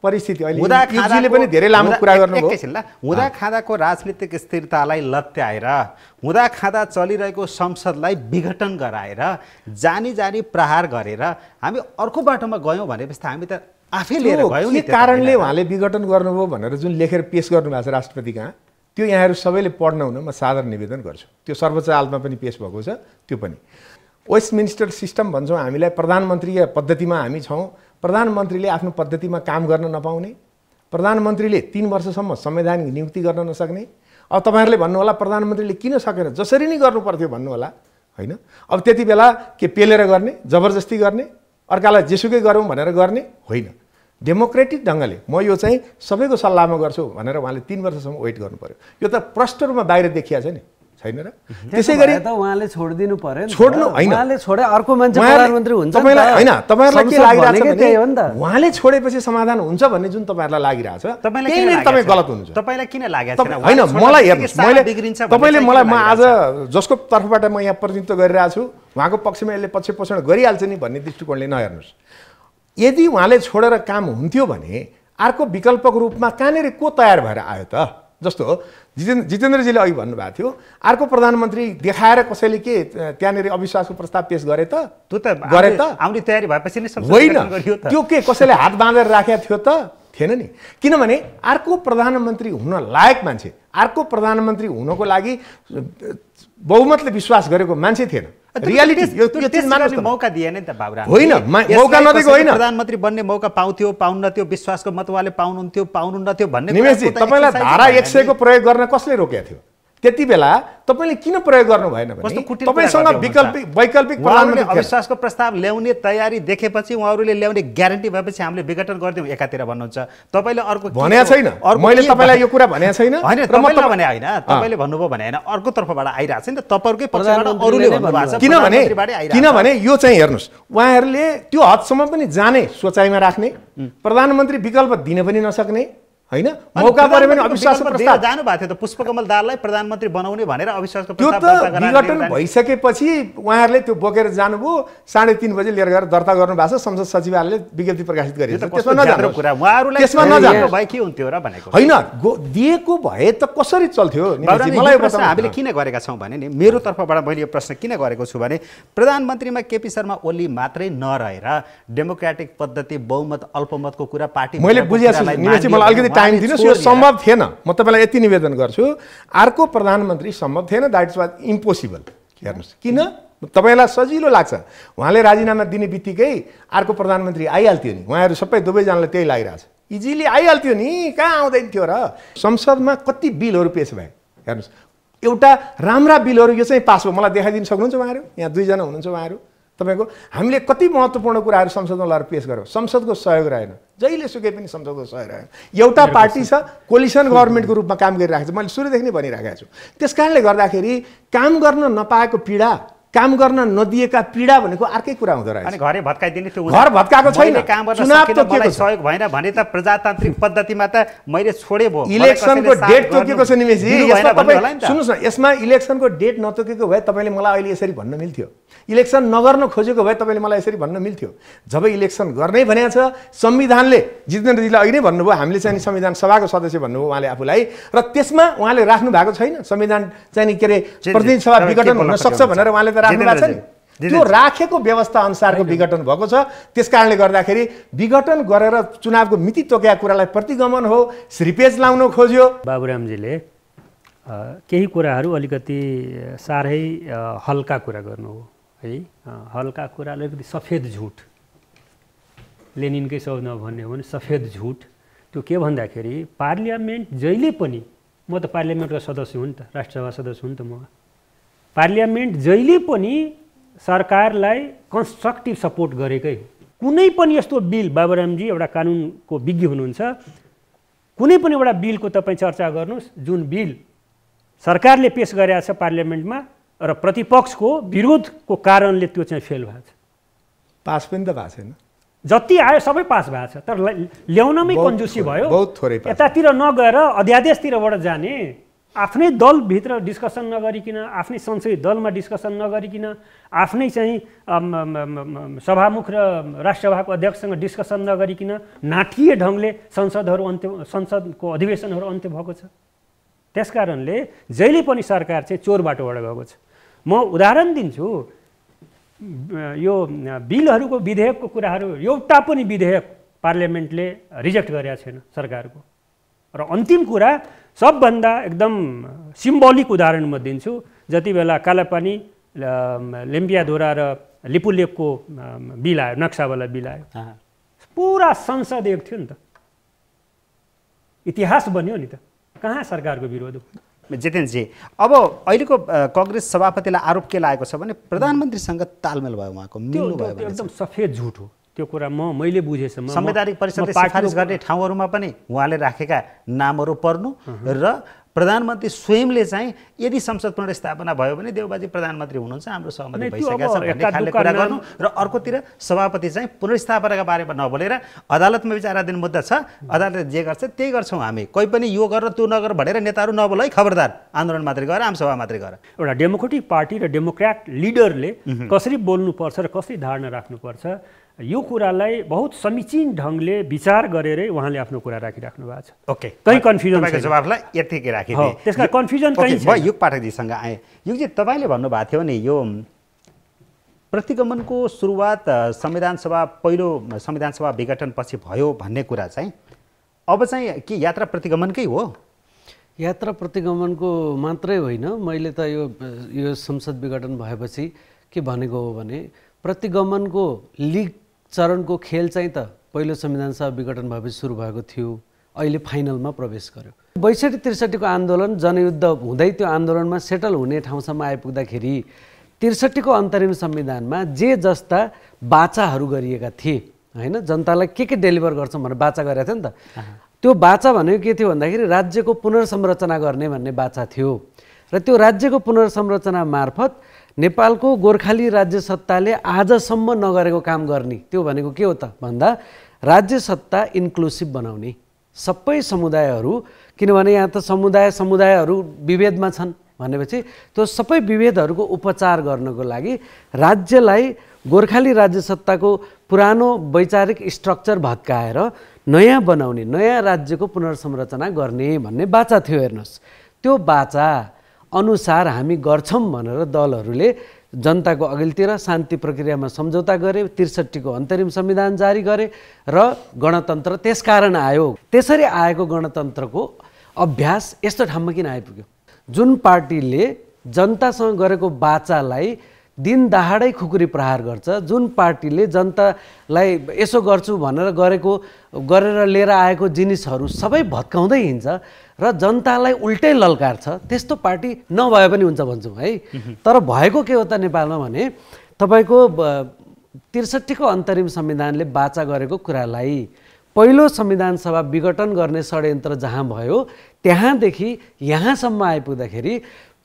परिस्थिति अहिले हुँदा युजीले पनि धेरै लामो कुरा गर्नुभयो। एकैछिन ल, हुँदा खाँदाको राजनीतिक स्थिरतालाई लत्याएर हुँदा खाँदा चलिरहेको संसदलाई विघटन गराएर जानी जानी प्रहार गरेर हामी अर्को बाटोमा गयौँ भनेपछि त हामी त आफै लिएर गयौँ नि। के कारणले उहाँले विघटन गर्नुभयो भनेर जुन लेखेर पेश गर्नुभएको छ राष्ट्रपति कहाँ, त्यो यहाँहरू सबैले पढ्न हुन म सादर निवेदन गर्छु। त्यो सर्वोच्च अदालतमा पनि पेश भएको छ। त्यो पनि वेस्टमिन्स्टर सिस्टम भन्छौँ हामीलाई, प्रधानमन्त्रीय पद्धतिमा हामी छौँ। प्रधानमन्त्रीले आफ्नो पद्धतिमा काम गर्न नपाउने, प्रधानमन्त्रीले 3 वर्षसम्म संवैधानिक नियुक्ति गर्न नसक्ने। अब तपाईँहरूले भन्नु होला प्रधानमन्त्रीले किन सकेन, जसरी नै गर्नु पर्थ्यो भन्नु होला होइन। अब त्यति बेला के पेलेर गर्ने, जबरजस्ती गर्ने, अर्कालाई जेसुकै गरौँ भनेर गर्ने होइन। डेमोक्रेटिक ढङ्गले म यो चाहिँ सबैको सल्लाहमा गर्छु भनेर उहाँले 3 वर्षसम्म वेट गर्नु पर्यो। यो त प्रष्ट रूपमा बाहिर देखिया छ नि, छैन र? त्यसै गरी त उहाँले छोडिदिनु पर्यो। छोड्नु होइन, उहाँले छोडे अर्को मान्छे प्रधानमन्त्री हुन्छ। तपाईलाई होइन, तपाईँहरूलाई के लागिरहेछ भने उहाँले छोडेपछि समाधान हुन्छ भन्ने जुन तपाईँहरूलाई लागिरहेछ, तपाईँ गलत हुनुहुन्छ। तपाईँलाई किन लागेको छैन? होइन, मलाई हेर्नुहोस्, तपाईँले मलाई, म आज जसको तर्फबाट म यहाँ प्रतिनिधित्व गरिरहेको छु उहाँको पक्षमा यसले पक्ष पोषण गरिहाल्छ नि भन्ने दृष्टिकोणले नहेर्नुहोस्। यदि उहाँले छोडेर काम हुन्थ्यो भने अर्को विकल्पको रूपमा कहाँनिर को तयार भएर आयो त? जस्तो जितेन्द्रजीले अघि भन्नुभएको थियो, अर्को प्रधानमन्त्री देखाएर कसैले के त्यहाँनिर अविश्वासको प्रस्ताव पेश गरे त? त्यो त गरे त आउने तयारी भएपछि नै होइन, त्यो के कसैले हात बाँधेर राखेको थियो त? थिएन नि। किनभने अर्को प्रधानमन्त्री हुन लायक मान्छे, अर्को प्रधानमन्त्री हुनको लागि बहुमतले विश्वास गरेको मान्छे थिएन। रियालिटी यो चीज मान्नुहोस्, मौका दिएन नि त बाबुराम। होइन, मौका नदिएको होइन। प्रधानमन्त्री बन्ने मौका पाउँथ्यो, पाउन्नथ्यो, विश्वासको मत उहाँले पाउनुहुन्थ्यो, पाउनुहुन्थ्यो भन्ने। निमेशजी, तपाईँलाई धारा 100 को प्रयोग गर्न कसले रोकेको थियो? त्यति बेला तपाईँले किन प्रयोग गर्नु भएन भने तपाईँसँग वैकल्पिक अविश्वासको प्रस्ताव ल्याउने तयारी देखेपछि उहाँहरूले ल्याउने ग्यारेन्टी भएपछि हामीले विघटन गरिदिउँ एकातिर भन्नुहुन्छ। तपाईँले अर्को भनेको छैन, मैले तपाईँलाई यो कुरा भनेको छैन। होइन, तपाईँले भने होइन, तपाईँले भन्नुभयो भने होइन, अर्को तर्फबाट आइरहेको छ नि त, तपाईँहरूकै पक्षबाट अरूले भन्नुभएको छ। किनभने यो चाहिँ हेर्नुहोस्, उहाँहरूले त्यो हदसम्म पनि जाने सोचाइमा राख्ने, प्रधानमन्त्री विकल्प दिन पनि नसक्ने होइन। मौका परे पनि अविश्वासको प्रस्ताव जानु भएको थियो त, पुष्पकमल दाहाललाई प्रधानमन्त्री बनाउने भनेर अविश्वासको त्यो त विघटन भइसकेपछि उहाँहरूले त्यो बोकेर जानुभयो। 3:30 बजे लिएर गएर दर्ता गर्नु भएको छ, संसद सचिवालयले विज्ञप्ति प्रकाशित गरेको छ। त्यसमा नजानु कुरा, उहाँहरूलाई त्यसमा नजानु भए के हुन्थ्यो र भनेको होइन। दिएको भए त कसरी चल्थ्यो? मलाई प्रश्न हामीले किन गरेका छौँ भने नि, मेरो तर्फबाट मैले यो प्रश्न किन गरेको छु भने प्रधानमन्त्रीमा केपी शर्मा ओली मात्रै नरहेर डेमोक्रेटिक पद्धति, बहुमत, अल्पमतको कुरा पार्टी मैले बुझेको छु। निमेशजी, मलाई अलिकति टाइम दिनुहोस्, यो सम्भव थिएन। म तपाईँलाई यति निवेदन गर्छु, अर्को प्रधानमन्त्री सम्भव थिएन, द्याट वाज इम्पोसिबल। हेर्नुहोस्, किन तपाईँलाई सजिलो लाग्छ, उहाँले राजीनामा दिने बित्तिकै अर्को प्रधानमन्त्री आइहाल्थ्यो नि। उहाँहरू सबै दुवैजनालाई त्यही लागिरहेछ, इजिली आइहाल्थ्यो नि, कहाँ आउँदैन थियो र? संसदमा कति बिलहरू पेश भए हेर्नुहोस्। एउटा राम्रा बिलहरू यो चाहिँ पास भयो, मलाई देखाइदिनु सक्नुहुन्छ उहाँहरू? यहाँ 2 जना हुनुहुन्छ उहाँहरू। तपाईँको हामीले कति महत्त्वपूर्ण कुराहरू संसदमा लगाएर पेश गऱ्यौँ, संसदको सहयोग रहेन, जहिले सुकै पनि संसदको सहयोग रहेन। एउटा पार्टी छ कोलिसन गभर्मेन्टको रूपमा काम गरिरहेको छ, मैले सुरुदेखि नै भनिरहेको छु। त्यस कारणले गर्दाखेरि काम गर्न नपाएको पीडा, काम गर्न नदिएका पीडा भनेको अर्कै कुरा हुँदो रहेछ। अनि घरै भत्काइदिने त्यो घर भत्काएको छैन, चुनाव त मलाई सहयोग भएन भने त प्रजातान्त्रिक पद्धतिमा त मैले छोडे भयो। इलेक्सनको डेट तोकेको छ निमेशजी, सुन्नुहोस् न, यसमा इलेक्सनको डेट नतोकेको भए तपाईँले मलाई अहिले यसरी भन्न मिल्थ्यो, इलेक्सन नगर्न खोजेको भए तपाईँले मलाई यसरी भन्न मिल्थ्यो। जब इलेक्सन गर्नै भनेको छ, संविधानले, जितेन्द्रजीले अघि नै भन्नुभयो, हामीले चाहिँ संविधान सभाको सदस्य भन्नुभयो उहाँले आफूलाई, र त्यसमा उहाँले राख्नु भएको छैन संविधान चाहिँ के अरे प्रतिनिधि सभा विघटन हुन सक्छ भनेर उहाँले त राख्नु भएको छ नि। त्यो राखेको व्यवस्था अनुसारको विघटन भएको छ। त्यस कारणले गर्दाखेरि विघटन गरेर चुनावको मिति तोकेका कुरालाई प्रतिगमन हो, श्रीपेज लाउन खोज्यो। बाबुरामजीले केही कुराहरू अलिकति साह्रै हल्का कुरा गर्नु हो है, हल्का कुरा अलिकति सफेद झुट, लेनिनकै शब्दमा भन्ने हो भने सफेद झुट। त्यो के भन्दाखेरि पार्लियामेन्ट जहिले पनि, म त पार्लियामेन्टको सदस्य हुँ नि त, राष्ट्रसभा सदस्य हुँ नि त म, पार्लियामेन्ट जहिले पनि सरकारलाई कन्स्ट्रक्टिभ सपोर्ट गरेकै हो। कुनै पनि यस्तो बिल, बाबुरामजी एउटा कानुनको विज्ञ हुनुहुन्छ, कुनै पनि एउटा बिलको तपाईँ चर्चा गर्नुहोस् जुन बिल सरकारले पेश गरेको छ पार्लियामेन्टमा र प्रतिपक्षको विरोधको कारणले त्यो चाहिँ फेल भएको छ, पास पनि त भएको छैन। जति आयो सबै पास भएको छ, तर ल्याउनमै कन्जुसी भयो। बहुत थोरै यतातिर नगएर अध्यादेशतिरबाट जाने आफ्नै दलभित्र डिस्कसन नगरिकन, आफ्नै संसदीय दलमा डिस्कसन नगरिकन, आफ्नै चाहिँ सभामुख र राष्ट्रसभाको अध्यक्षसँग डिस्कसन नगरिकन नाटकीय ढङ्गले संसदको अधिवेशनहरू अन्त्य भएको छ। त्यसकारणले जहिले पनि सरकार चाहिँ चोर बाटोबाट गएको छ। म उदाहरण दिन्छु, यो बिलहरूको विधेयकको कुराहरू एउटा पनि विधेयक पार्लियामेन्टले रिजेक्ट गरेका छैन सरकारको। र अन्तिम कुरा सबभन्दा एकदम सिम्बोलिक उदाहरण म दिन्छु, जति बेला कालापानी, लेम्पियाधुरा र लिपुलेकको बिल आयो, नक्सावाला बिल आयो, पुरा संसद एक थियो नि त, इतिहास बन्यो नि त। कहाँ सरकारको विरोध हो? जितेन्द्रजी, अब अहिलेको कांग्रेस सभापतिलाई आरोप के लागेको छ भने प्रधानमन्त्रीसँग तालमेल भयो, उहाँको मिल्नु भयो भने एकदम सफेद झुट हो त्यो कुरा। मैले बुझेसम्म संवैधानिक परिषदले सिफारिस गर्ने ठाउँहरूमा पनि उहाँले राखेका नामहरू पर्नु र प्रधानमन्त्री स्वयंले चाहिँ यदि संसद पुनर्स्थापना भयो भने देवबाजी प्रधानमन्त्री हुनुहुन्छ, हाम्रो सहमति भइसकेको छ भन्ने खालले कुरा गर्नु, र अर्कोतिर सभापति चाहिँ पुनर्स्थापनाका बारेमा नबोलेर अदालतमा विचाराधीन मुद्दा छ, अदालतले जे गर्छ त्यही गर्छौँ हामी, कोही पनि यो गर त्यो नगर भनेर नेताहरू नबोल है, खबरदार आन्दोलन मात्रै गर, आमसभा मात्रै गर। एउटा डेमोक्रेटिक पार्टी र डेमोक्रेट लिडरले कसरी बोल्नुपर्छ र कसरी धारणा राख्नुपर्छ यो कुरालाई बहुत समीचीन ढङ्गले विचार गरेरै उहाँले आफ्नो कुरा राखिराख्नु भएको छ। ओके, कहीँ कन्फ्युजन तपाईँको जवाफलाई यतिकै राखिदिए। त्यसका कन्फ्युजन कहीँ छैन। युग पाठकजीसँग आएँ। युगजी, तपाईँले भन्नुभएको थियो नि यो प्रतिगमनको सुरुवात पहिलो संविधान सभा विघटनपछि भयो भन्ने कुरा चाहिँ अब चाहिँ के यात्रा प्रतिगमनकै हो? यात्रा प्रतिगमनको मात्रै होइन, मैले त यो संसद विघटन भएपछि के भनेको हो भने प्रतिगमनको लिग चरणको खेल चाहिँ त पहिलो संविधान सभा विघटन भएपछि सुरु भएको थियो, अहिले फाइनलमा प्रवेश गर्यो। 62-63 को आन्दोलन जनयुद्ध हुँदै त्यो आन्दोलनमा सेटल हुने ठाउँसम्म आइपुग्दाखेरि 63 को अन्तरिम संविधानमा जे जस्ता बाचाहरू गरिएका थिए हैन, जनतालाई के डेलिभर गर्छौँ भनेर बाचा गरेका थियो नि त, त्यो बाचा भनेको के थियो भन्दाखेरि राज्यको पुनर्संरचना गर्ने भन्ने बाचा थियो। र त्यो राज्यको पुनर्संरचना मार्फत नेपालको गोर्खाली राज्य सत्ताले आजसम्म नगरेको काम गर्ने, त्यो भनेको के हो त भन्दा राज्य सत्ता इन्क्लुसिभ बनाउने, सबै समुदायहरू, किनभने यहाँ त समुदायहरू विभेदमा छन् भनेपछि त्यो सबै विभेदहरूको उपचार गर्नको लागि राज्यलाई गोर्खाली राज्य सत्ताको पुरानो वैचारिक स्ट्रक्चर भत्काएर नयाँ बनाउने, नयाँ राज्यको पुनर्संरचना गर्ने भन्ने बाचा थियो। हेर्नुहोस्, त्यो बाचा अनुसार हामी गर्छौँ भनेर दलहरूले जनताको अघिल्तिर शान्ति प्रक्रियामा सम्झौता गरे, 63 को अन्तरिम संविधान जारी गरे र गणतन्त्र त्यसकारण आयो। त्यसरी आएको गणतन्त्रको अभ्यास यस्तो ठाउँमा किन आइपुग्यो? जुन पार्टीले जनतासँग गरेको बाचालाई दिन दहाडै खुकुरी प्रहार गर्छ, जुन पार्टीले जनतालाई यसो गर्छु भनेर गरेर लिएर आएको जिनिसहरू सबै भत्काउँदै हिँड्छ र जनतालाई उल्टै ललकार्छ, त्यस्तो पार्टी नभए पनि हुन्छ भन्छौँ है। तर भएको के हो त नेपालमा भने तपाईँको 63 को अन्तरिम संविधानले बाचा गरेको कुरालाई पहिलो संविधान सभा विघटन गर्ने षड्यन्त्र जहाँ भयो त्यहाँदेखि यहाँसम्म आइपुग्दाखेरि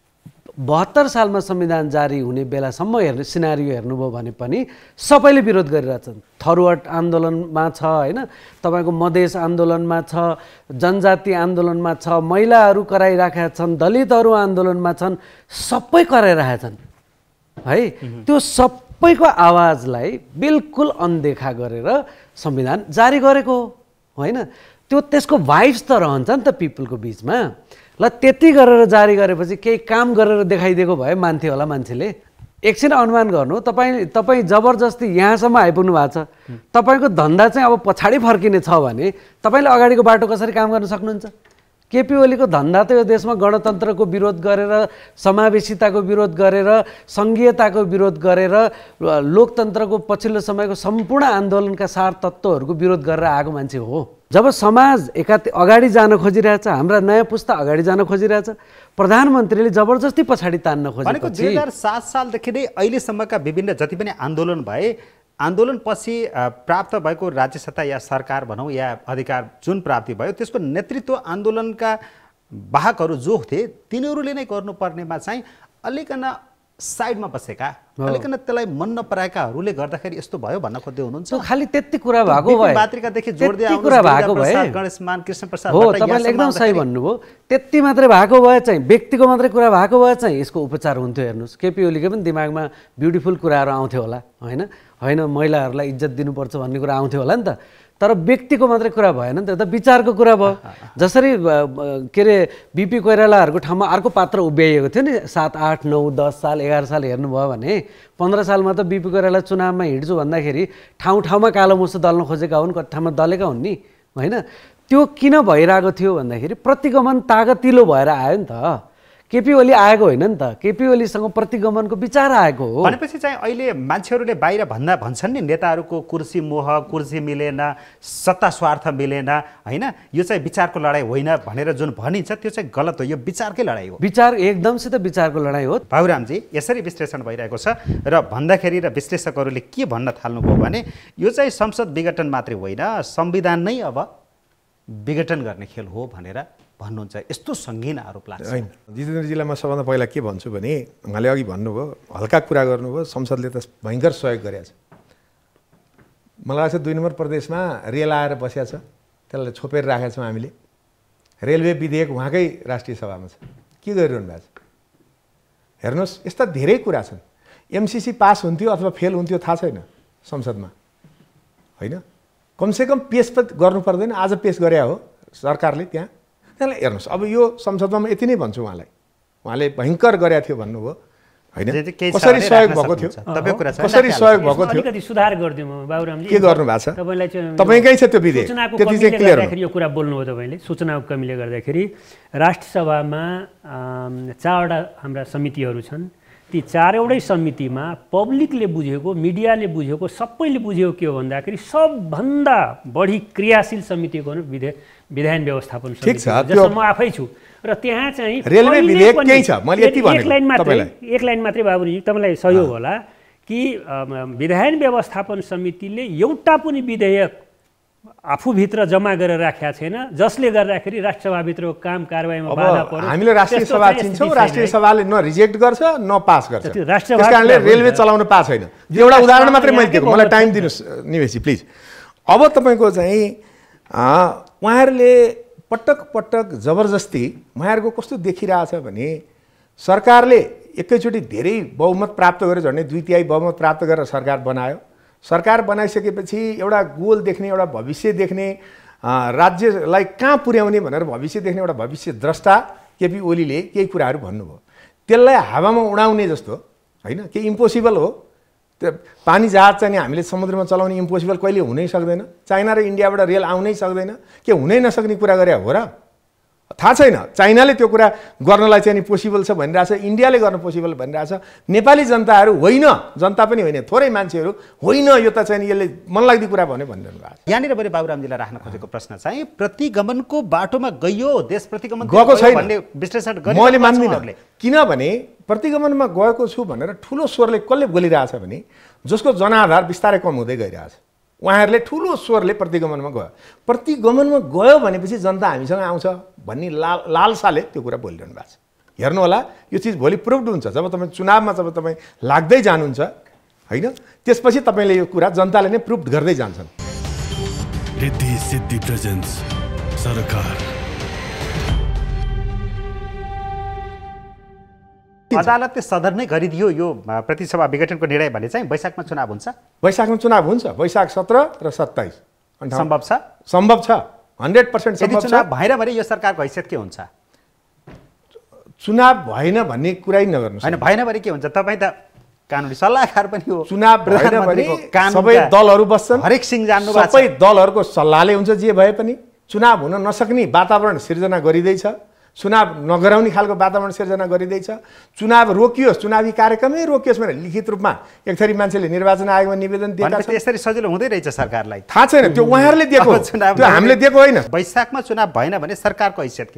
72 सालमा संविधान जारी हुने बेलासम्म सिनारियो हेर्नुभयो भने पनि सबैले विरोध गरिरहेछन्। थरुवाट आन्दोलनमा छ हैन, तपाईको मधेस आन्दोलनमा छ, जनजाति आन्दोलनमा छ, महिलाहरू कराइराखेका छन्, दलितहरू आन्दोलनमा छन्, सबै कराइरहेका छन् है। त्यो सबैको आवाजलाई बिल्कुल अनदेखा गरेर संविधान जारी गरेको होइन। त्यो त्यसको भाइब्स त रहन्छ नि त पिपलको बिचमा। ल त्यति गरेर जारी गरेपछि केही काम गरेर देखाइदिएको भए मान्थे होला मान्छेले। एकछिन अनुमान गर्नु, तपाईँ जबरजस्ती यहाँसम्म आइपुग्नु भएको छ, तपाईँको धन्दा चाहिँ अब पछाडि फर्किने छ भने तपाईँले अगाडिको बाटो कसरी काम गर्न सक्नुहुन्छ? केपी ओलीको धन्दा त यो देशमा गणतन्त्रको विरोध गरेर, समावेशिताको विरोध गरेर, सङ्घीयताको विरोध गरेर, लोकतन्त्रको पछिल्लो समयको सम्पूर्ण आन्दोलनका सार तत्त्वहरूको विरोध गरेर आएको मान्छे हो। जब समाज अगाडि जान खोजिरहेछ, हाम्रा नयाँ पुस्ता अगाडि जान खोजिरहेछ, प्रधानमन्त्रीले जबरजस्ती पछाडि तान्न खोजेपछि 2007 सालदेखि नै अहिलेसम्मका विभिन्न जति पनि आन्दोलन भए, आन्दोलनपछि प्राप्त भएको राज्य सत्ता या सरकार भनौँ या अधिकार जुन प्राप्ति भयो त्यसको नेतृत्व आन्दोलनका वाहकहरू जो थिए तिनीहरूले नै गर्नुपर्नेमा चाहिँ अलिकन साइडमा बसेका अलिकन त्यसलाई मन नपराएकाहरूले गर्दाखेरि यस्तो भयो भन्न खोज्दै हुनुहुन्छ? खालि त्यति कुरा भएको भए पत्रिकादेखि जोड्दै त्यति कुरा भएको भए गणेशमान कृष्णप्रसाद हो, तपाईँले एकदम सही भन्नुभयो। त्यति मात्रै भएको भए चाहिँ व्यक्तिको मात्रै कुरा भएको भए चाहिँ यसको उपचार हुन्थ्यो। हेर्नुहोस्, केपी ओलीको पनि दिमागमा ब्युटिफुल कुराहरू आउँथ्यो होला, होइन महिलाहरूलाई इज्जत दिनुपर्छ भन्ने कुरा आउँथ्यो होला नि त। तर व्यक्तिको मात्रै कुरा भएन नि त, विचारको कुरा भयो। जसरी के अरे बिपी कोइरालाहरूको ठाउँमा अर्को पात्र उभ्याइएको थियो नि 7, 8, 9, 10 साल 11 साल हेर्नुभयो भने 15 सालमा त बिपी कोइराला चुनावमा हिँड्छु भन्दाखेरि ठाउँमा कालो मुसो दल्न खोजेका हुन्, कति ठाउँमा दलेका हुन् नि, होइन? त्यो किन भइरहेको थियो भन्दाखेरि प्रतिगमन तागतिलो भएर आयो नि त। केपी ओली आएको होइन नि त, केपी ओलीसँग प्रतिगमनको विचार आएको हो। भनेपछि चाहिँ अहिले मान्छेहरूले बाहिर भन्छन् नि नेताहरूको कुर्सी मोह, कुर्सी मिलेन, सत्ता स्वार्थ मिलेन, होइन? यो चाहिँ विचारको लडाइँ होइन भनेर जुन भनिन्छ त्यो चाहिँ गलत हो, यो विचारकै लडाइँ हो। विचार एकदमसित विचारको लडाइँ हो। बाबुरामजी, यसरी विश्लेषण भइरहेको छ र भन्दाखेरि र विश्लेषकहरूले के भन्न थाल्नुभयो भने यो चाहिँ संसद विघटन मात्रै होइन, संविधान नै अब विघटन गर्ने खेल हो भनेर भन्नुहुन्छ। यस्तो सङ्गीन आरोप लाग्छ। होइन, जितेन्द्रजीलाई म सबभन्दा पहिला के भन्छु भने उहाँले अघि भन्नुभयो, हल्का कुरा गर्नुभयो, संसदले त भयङ्कर सहयोग गरेको छ। मलाई लाग्छ 2 नम्बर प्रदेशमा रेल आएर बसेको छ, त्यसलाई छोपेर राखेका छौँ हामीले। रेलवे विधेयक उहाँकै राष्ट्रिय सभामा छ, के गरिरहनु भएको छ? हेर्नुहोस्, यस्ता धेरै कुरा छन्। एमसिसी पास हुन्थ्यो अथवा फेल हुन्थ्यो थाहा छैन संसदमा, होइन? कमसेकम पेस गर्नु पर्दैन, आज पेस गरे हो सरकारले त्यहाँ। त्यसलाई हेर्नुहोस्, अब यो संसदमा म यति नै भन्छु उहाँले भयङ्कर गरेको थियो भन्नुभयो, होइन? कसरी सहयोग भएको थियो, कसरी सहयोग भएको थियो, अलिकति सुधार गरिदिउँ बाबुरामजी। के गर्नु भएको छ? तपाईँलाई चाहिँ तपाईँकै छ त्यो विधेयक, त्यति चाहिँ क्लियर हो। यो कुरा बोल्नुभयो तपाईँले, सूचनाको कमीले गर्दाखेरि राष्ट्रिय सभामा 4वटा हाम्रा समितिहरू छन्। ती 4वटै समितिमा पब्लिकले बुझेको, मिडियाले बुझेको, सबैले बुझेको के हो भन्दाखेरि सबभन्दा बढी क्रियाशील समितिको विधान व्यवस्थापन समिति, जसमा म आफै छु। र त्यहाँ चाहिँ रेलवे विधेयक केही छ, मैले यति भनेको एक लाइन मात्रै बाबुजी तपाईँलाई सहयोग होला कि विधान व्यवस्थापन समितिले एउटा पनि विधेयक आफूभित्र जम्मा गरेर राखेका छैन, जसले गर्दाखेरि राष्ट्रसभाभित्रको काम कारबाहीमा बाधा पर्यो। हामीले राष्ट्रिय सभा चिन्छौँ, राष्ट्रिय सभाले न रिजेक्ट गर्छ न पास गर्छ, त्यस कारणले रेलवे चलाउन पाएको छैन। एउटा उदाहरण मात्रै मैले दिएको, मलाई टाइम दिनुहोस् निमेशजी प्लिज। अब तपाईँको चाहिँ उहाँहरूले पटक जबरजस्ती उहाँहरूको कस्तो देखिरहेछ भने सरकारले एकैचोटि धेरै बहुमत प्राप्त गरेर झन्डै 2/3 बहुमत प्राप्त गरेर सरकार बनायो। सरकार बनाइसकेपछि एउटा गोल देख्ने, एउटा भविष्य देख्ने, राज्यलाई कहाँ पुर्याउने भनेर भविष्य देख्ने एउटा भविष्य द्रष्टा केपी ओलीले केही कुराहरू भन्नुभयो। त्यसलाई हावामा उडाउने जस्तो, होइन? के इम्पोसिबल हो? त्यो पानी जहाज चाहिँ हामीले समुद्रमा चलाउने इम्पोसिबल कहिले हुनै सक्दैन। चाइना र इन्डियाबाट रेल आउनै सक्दैन, के हुनै नसक्ने कुरा गरे हो र? थाहा छैन। चाइनाले त्यो कुरा गर्नलाई चाहिँ पोसिबल छ भनिरहेछ, इन्डियाले गर्न पोसिबल भनिरहेछ। नेपाली जनताहरू होइन, जनता पनि होइन, थोरै मान्छेहरू होइन, यो त चाहिँ यसले मनलाग्दो कुरा भन्यो भनिरहनु भएको छ। यहाँनिर पनि बाबुरामजीलाई राख्न खोजेको प्रश्न चाहिँ प्रतिगमनको बाटोमा गयो, देश प्रतिगमन गएको छैन भन्ने विश्लेषण गर्ने मैले मान्दिनँ। किनभने प्रतिगमनमा गएको छु भनेर ठुलो स्वरले कसले बोलिरहेछ भने जसको जनाधार बिस्तारै कम हुँदै गइरहेछ। उहाँहरूले ठुलो स्वरले प्रतिगमनमा गयो। प्रतिगमनमा गयो भनेपछि जनता हामीसँग आउँछ भन्ने लालसाले त्यो कुरा बोलिरहनु भएको छ। हेर्नु होला, यो चिज भोलि प्रुभड हुन्छ जब तपाईँ चुनावमा जब तपाईँ लाग्दै जानुहुन्छ, होइन? त्यसपछि तपाईँले यो कुरा जनताले नै प्रुभ गर्दै जान्छन्। रिद्धि सिद्धि प्रेजेन्स सरकार। अदालतले सदर नै गरिदियो यो प्रतिसभा विघटनको निर्णय भने चाहिँ वैशाखमा चुनाव हुन्छ। वैशाखमा चुनाव हुन्छ, वैशाख 17 र 27 सम्भव छ, सम्भव छ, 100% सम्भव छ। चुनाव भएन भने यो सरकारको हैसियत के हुन्छ? चुनाव भएन भन्ने कुरै नगर्नुहोस्। होइन, भएन भने के हुन्छ? तपाईँ त कानुनी सल्लाहकार पनि हो। चुनाव भएन भने सबै दलहरू बस्छन्, हरेक सिंह जान्नु भएको छ। सबै दलहरूको सल्लाहले हुन्छ। जे भए पनि चुनाव हुन नसक्ने वातावरण सिर्जना गरिँदैछ, चुनाव नगराउने खालको वातावरण सिर्जना गरिँदैछ। चुनाव रोकियोस्, चुनावी कार्यक्रमै रोकियोस् भनेर लिखित रूपमा एक थरी मान्छेले निर्वाचन आयोगमा निवेदन दिएका छन्। यसरी सजिलो हुँदै रहेछ सरकारलाई? थाहा छैन, त्यो उहाँहरूले दिएको, त्यो हामीले दिएको होइन। वैशाखमा चुनाव भएन भने सरकारको हैसियत के हुन्छ?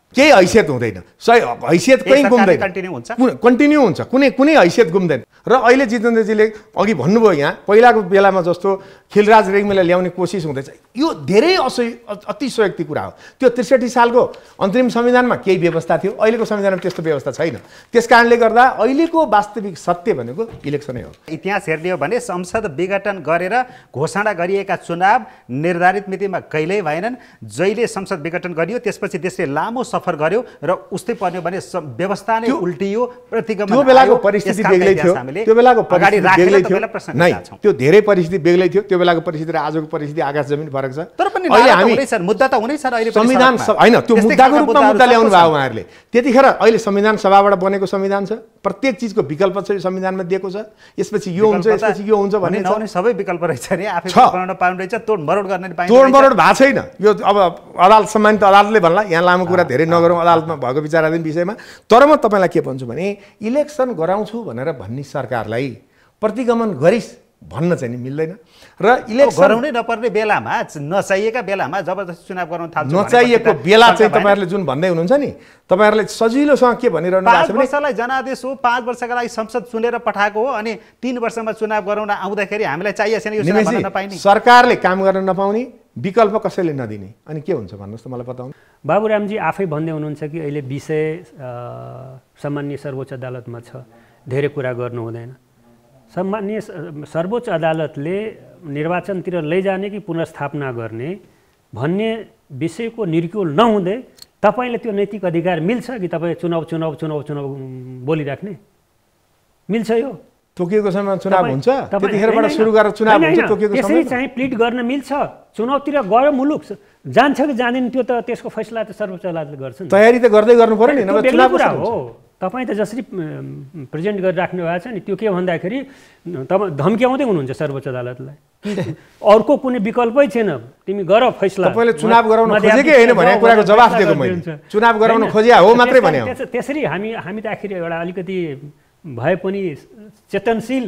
केही हैसियत हुँदैन, सही हैसियत कहीँ गुम्दैन, कन्टिन्यू हुन्छ, कुनै हैसियत गुम्दैन। र अहिले जितेन्द्रजीले अघि भन्नुभयो यहाँ पहिलाको बेलामा जस्तो खिलराज रेग्मीलाई ल्याउने कोसिस हुँदैछ, यो धेरै अतिशयोक्ति कुरा हो। त्यो 63 सालको अन्तरिम संविधानमा केही व्यवस्था थियो, अहिलेको संविधानमा त्यस्तो व्यवस्था छैन। त्यस कारणले गर्दा अहिलेको वास्तविक सत्य भनेको इलेक्सनै हो। इतिहास हेर्ने हो भने संसद विघटन गरेर घोषणा गरिएका चुनाव निर्धारित मितिमा कहिल्यै भएनन्। जहिले संसद विघटन गरियो त्यसपछि देशले लामो सफर गर्यो र उस्तै पर्यो भने व्यवस्था नै उल्टियो, प्रतिगमन। त्यो बेलाको परिस्थिति बेग्लै थियो, त्यो बेलाको परिस्थिति बेग्लै थियो। नै, त्यो धेरै परिस्थिति बेग्लै थियो। त्यो बेलाको परिस्थिति र आजको परिस्थिति आकाश जमिन फरक छ। तर पनि मुद्दा त हुनै छ अहिले संविधान हैन, त्यो मुद्दाको रूपमा मुद्दा ल्याउनु भयो उहाँहरूले। त्यतिखेर अहिले संविधान सभाबाट बनेको संविधान छ, प्रत्येक चिजको विकल्प छ यो संविधानमा दिएको छ। यसपछि यो हुन्छ, यसपछि यो हुन्छ भन्ने नहुने सबै विकल्प रहेछ नि, आफै बनाउन पाउनु रहेछ, तोडमरोड गर्न नि पाइन्छ। तोडमरोड भएको छैन। यो अब अदालत सम्मानित अदालतले भन्ला, यहाँ लामो कुरा धेरै नगरौँ अदालतमा भएको विचाराधीन विषयमा। तर म तपाईँलाई के भन्छु भने इलेक्सन गराउँछु भनेर भन्ने सरकारलाई प्रतिगमन गरिस् भन्न चाहिँ नि मिल्दैन। र इलेक्सन गराउनै नपर्ने बेलामा, नचाहिएका बेलामा जबरजस्ती चुनाव गराउन थाल्छ, नचाहिएको बेला चाहिँ तपाईँहरूले जुन भन्दै हुनुहुन्छ नि, तपाईँहरूले सजिलोसँग के भनिरहनु भएको छ भने 5 वर्षलाई जनादेश हो, 5 वर्षका लागि संसद चुनेर पठाएको हो, अनि 3 वर्षमा चुनाव गराउन आउँदाखेरि हामीलाई चाहिएको छैन यो चुनाव गर्न नपाइने। सरकारले काम गर्न नपाउने, विकल्प कसैले नदिने, अनि के हुन्छ भन्नुहोस् त मलाई बताउनु। बाबुरामजी आफै भन्दै हुनुहुन्छ कि अहिले विषय सामान्य सर्वोच्च अदालतमा छ, धेरै कुरा गर्नु हुँदैन। सामान्य सर्वोच्च अदालतले निर्वाचनतिर लैजाने कि पुनर्स्थापना गर्ने भन्ने विषयको निर्क्युल नहुँदै तपाईँले त्यो नैतिक अधिकार मिल्छ कि तपाईँ चुनाव चुनाव चुनाव चुनाव बोलिराख्ने? मिल्छ यो? तोकिएको समयमा चुनाव हुन्छ, त्यतिखेरबाट सुरु गरेर चुनाव हुन्छ, तोकिएको समय त्यसरी चाहिँ प्लिड गर्न मिल्छ। चुनावतिर गयो मुलुक जान्छ कि जाँदैन त्यो त त्यसको फैसला त सर्वोच्च अदालतले गर्छ नि। तयारी त गर्दै गर्नु पर्यो नि, नभए चुनाव कुरा हो। तपाईँ त जसरी प्रेजेन्ट गरिराख्नु भएको छ नि, त्यो के भन्दाखेरि तपाईँ धम्क्याउँदै हुनुहुन्छ सर्वोच्च अदालतलाई, अर्को कुनै विकल्पै छैन, तिमी गर फैसला। तपाईँले चुनाव गराउन खोजेकै होइन भने कुराको जवाफ दिएको मैले, चुनाव गराउन खोजिया हो मात्रै भने। त्यसरी हामी त आखिर एउटा अलिकति भए पनि चेतनशील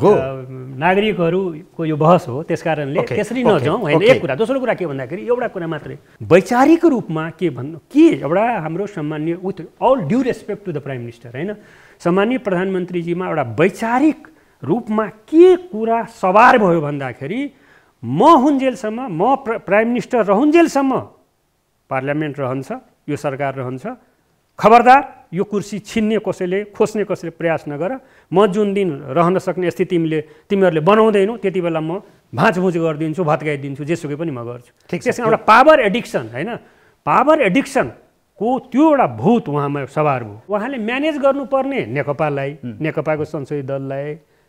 नागरिकहरूको यो बहस हो, त्यस कारणले त्यसरी नजाउँ होइन। एक कुरा। दोस्रो कुरा के भन्दाखेरि एउटा कुरा मात्रै वैचारिक रूपमा के भन्नु के एउटा हाम्रो सामान्य with all due respect to the prime minister होइन, सामान्य प्रधानमन्त्रीजीमा एउटा वैचारिक रूपमा के कुरा सवार भयो भन्दाखेरि म हुन्जेलसम्म, म प्राइम मिनिस्टर रहन्जेलसम्म पार्लियामेन्ट रहन्छ, यो सरकार रहन्छ, खबरदार यो कुर्सी छिन्ने कसैले, खोज्ने कसैले प्रयास नगर। म जुन दिन रहन सक्ने स्थिति तिमीहरूले बनाउँदैनौ त्यति बेला म भाँचभुँच गरिदिन्छु, भत्काइदिन्छु, जेसुकै पनि म गर्छु। त्यसमा एउटा पावर एडिक्सन होइन, पावर एडिक्सनको त्यो एउटा भूत उहाँमा सवार भयो। उहाँले म्यानेज गर्नुपर्ने नेकपालाई, नेकपाको संसदीय दललाई,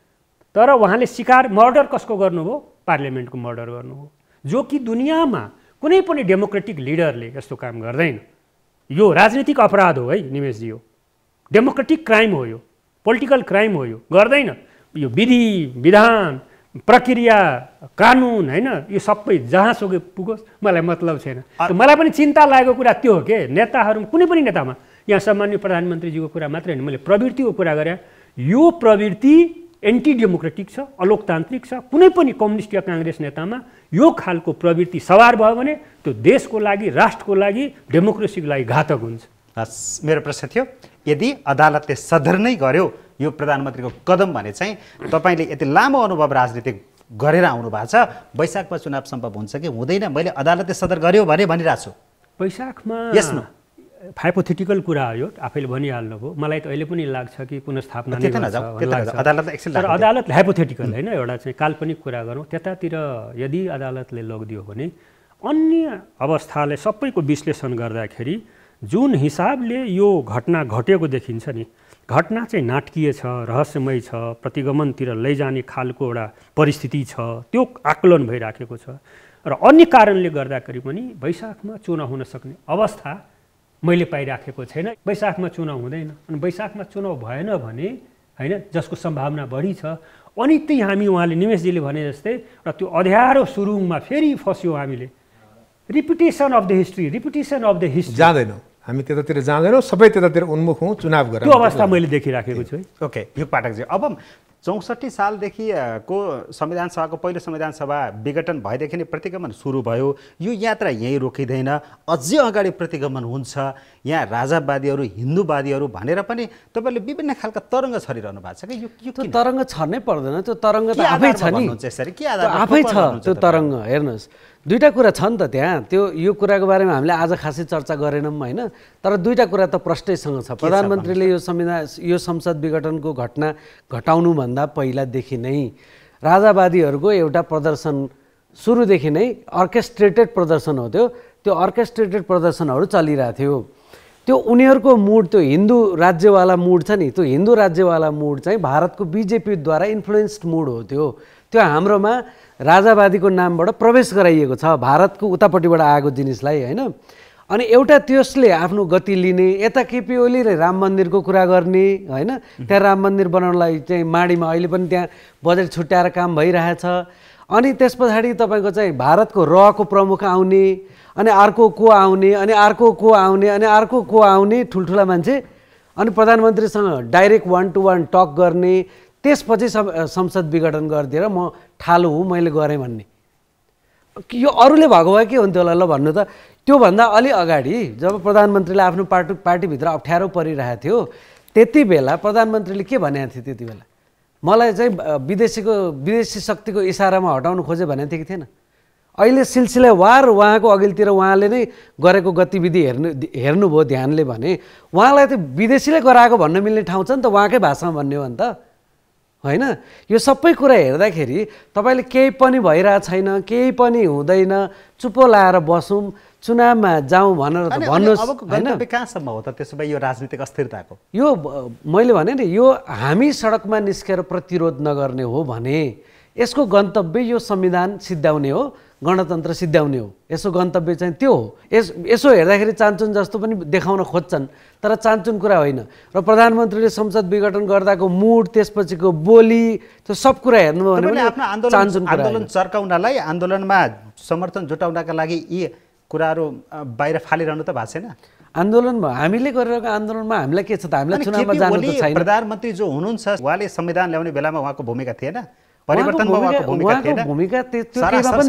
तर उहाँले शिकार मर्डर कसको गर्नुभयो? पार्लियामेन्टको मर्डर गर्नुभयो, जो कि दुनियाँमा कुनै पनि डेमोक्रेटिक लिडरले यस्तो काम गर्दैन। यो राजनीतिक अपराध हो है निमेशजी, यो डेमोक्रेटिक क्राइम हो, यो पोलिटिकल क्राइम हो, यो गर्दैन। यो विधि विधान प्रक्रिया कानुन होइन, यो सबै जहाँसुकै पुगोस् मलाई मतलब छैन। मलाई पनि चिन्ता लागेको कुरा त्यो हो के नेताहरू कुनै पनि नेतामा, यहाँ सामान्य प्रधानमन्त्रीजीको कुरा मात्रै होइन, मैले प्रवृत्तिको कुरा गरेँ। यो प्रवृत्ति एन्टी डेमोक्रेटिक छ, अलोकतान्त्रिक छ। कुनै पनि कम्युनिस्ट या काङ्ग्रेस नेतामा यो खालको प्रवृत्ति सवार भयो भने त्यो देशको लागि, राष्ट्रको लागि, डेमोक्रेसीको लागि घातक हुन्छ। हस्, मेरो प्रश्न थियो यदि अदालतले सदर नै गर्यो यो प्रधानमन्त्रीको कदम भने चाहिँ तपाईँले यति लामो अनुभव राजनीतिक गरेर आउनु भएको छ, वैशाखमा चुनाव सम्भव हुन्छ कि हुँदैन? मैले अदालतले सदर गर्यो भने भनिरहेको छु। वैशाखमा यस नो हाइपोथेटिकल कुरा हो, यो आफैले भनिहाल्नु भयो। मलाई त अहिले पनि लाग्छ कि पुनर्स्थापना नै गर्छ। तर अदालतले हाइपोथेटिकल होइन, एउटा चाहिँ काल्पनिक कुरा गरौँ, त्यतातिर यदि अदालतले लगिदियो भने अन्य अवस्थाले सबैको विश्लेषण गर्दाखेरि जुन हिसाबले यो घटना घटेको देखिन्छ नि, घटना चाहिँ नाटकीय छ, रहस्यमय छ, प्रतिगमनतिर लैजाने खालको एउटा परिस्थिति छ, त्यो आकलन भइराखेको छ। र अन्य कारणले गर्दाखेरि पनि वैशाखमा चुनाव हुन सक्ने अवस्था मैले पाइराखेको छैन। वैशाखमा चुनाव हुँदैन, अनि वैशाखमा चुनाव भएन भने होइन, जसको सम्भावना बढी छ, अनि त्यही हामी उहाँले निमेशजीले भने जस्तै र त्यो अँध्यारो सुरुङमा फेरि फस्यो हामीले। रिपिटेसन अफ द हिस्ट्री जाँदैनौँ हामी, त्यतातिर जाँदैनौँ, सबै त्यतातिर उन्मुख हौँ, चुनाव गरेर त्यो अवस्था मैले देखिराखेको छु है। ओके, युग पाठकजी, अब 64 सालदेखि को संविधान सभाको पहिलो संविधान सभा विघटन भएदेखि नै प्रतिगमन सुरु भयो। यो यात्रा यहीँ रोकिँदैन, अझै अगाडि प्रतिगमन हुन्छ। यहाँ राजावादीहरू हिन्दूवादीहरू भनेर पनि तपाईँले विभिन्न खालका तरङ्ग छरिरहनु भएको छ कि त्यो तरङ्ग छर्नै पर्दैन, त्यो तरङ्ग त आफै छ नि, आफै छ त्यो तरङ्ग। हेर्नुहोस् दुईटा कुरा छ नि त त्यहाँ, त्यो यो कुराको बारेमा हामीले आज खासै चर्चा गरेनौँ होइन, तर दुईटा कुरा त प्रष्टैसँग छ। प्रधानमन्त्रीले यो संसद विघटनको घटना घटाउनुभन्दा पहिलादेखि नै राजावादीहरूको एउटा प्रदर्शन सुरुदेखि नै अर्केस्ट्रेटेड प्रदर्शन हो त्यो अर्केस्ट्रेटेड प्रदर्शनहरू चलिरहेको थियो। त्यो उनीहरूको मुड, त्यो हिन्दू राज्यवाला मुड छ नि, त्यो हिन्दू राज्यवाला मुड चाहिँ भारतको बिजेपीद्वारा इन्फ्लुएन्स्ड मुड हो त्यो हाम्रोमा राजावादीको नामबाट प्रवेश गराइएको छ, भारतको उतापट्टिबाट आएको जिनिसलाई होइन। अनि एउटा त्यसले आफ्नो गति लिने, यता केपी ओलीले राम मन्दिरको कुरा गर्ने होइन, त्यहाँ राम मन्दिर बनाउनलाई चाहिँ माडीमा अहिले पनि त्यहाँ बजेट छुट्याएर काम भइरहेछ। अनि त्यस पछाडि तपाईँको चाहिँ भारतको रको प्रमुख आउने, अनि अर्को को आउने, अनि अर्को को आउने, अनि अर्को को आउने, ठुल्ठुला मान्छे, अनि प्रधानमन्त्रीसँग डाइरेक्ट 1-to-1 टक गर्ने, त्यसपछि संसद विघटन गरिदिएर म ठालो हुँ मैले गरेँ भन्ने। यो अरूले भएको भए के हुन्थ्यो होला ल भन्नु त। त्योभन्दा अलि अगाडि जब प्रधानमन्त्रीले आफ्नो पार्टीभित्र अप्ठ्यारो परिरहेको थियो त्यति बेला प्रधानमन्त्रीले के भनेको थियो? त्यति बेला मलाई चाहिँ विदेशी शक्तिको इसारामा हटाउनु खोजे भनेको थियो कि थिएन? अहिले सिलसिलावार उहाँको अघिल्तिर उहाँले नै गरेको गतिविधि हेर्नुभयो ध्यानले भने उहाँलाई त विदेशीले गराएको भन्न मिल्ने ठाउँ छ नि त, उहाँकै भाषामा भन्ने हो भने त होइन। यो सबै कुरा हेर्दाखेरि तपाईँले केही पनि भइरहेको छैन, केही पनि हुँदैन, चुप्पो लाएर बसौँ, चुनावमा जाउँ भनेर त भन्नुहोस् होइन। कहाँसम्म हो त त्यसो भए यो राजनीतिक अस्थिरताको? यो मैले भने नि, यो हामी सडकमा निस्केर प्रतिरोध नगर्ने हो भने यसको गन्तव्य यो संविधान सिद्ध्याउने हो, गणतन्त्र सिद्ध्याउने हो। यसो गन्तव्य चाहिँ त्यो हो। यसो हेर्दाखेरि चान्चुन जस्तो पनि देखाउन खोज्छन्, तर चान्चुन कुरा होइन। र प्रधानमन्त्रीले संसद विघटन गर्दाको मुड, त्यसपछिको बोली, त्यो सब कुरा हेर्नुभयो भने आफ्नो आन्दोलन चर्काउनलाई, आन्दोलनमा समर्थन जुटाउनका लागि यी कुराहरू बाहिर फालिरहनु त भएको छैन? आन्दोलनमा हामीले गरिरहेको आन्दोलनमा हामीलाई के छ त? हामीलाई चुनावमा जानु त छैन। प्रधानमन्त्री जो हुनुहुन्छ उहाँले संविधान ल्याउने बेलामा उहाँको भूमिका थिएन, परिवर्तनमा उहाँको भूमिका त्यो केहीमा पनि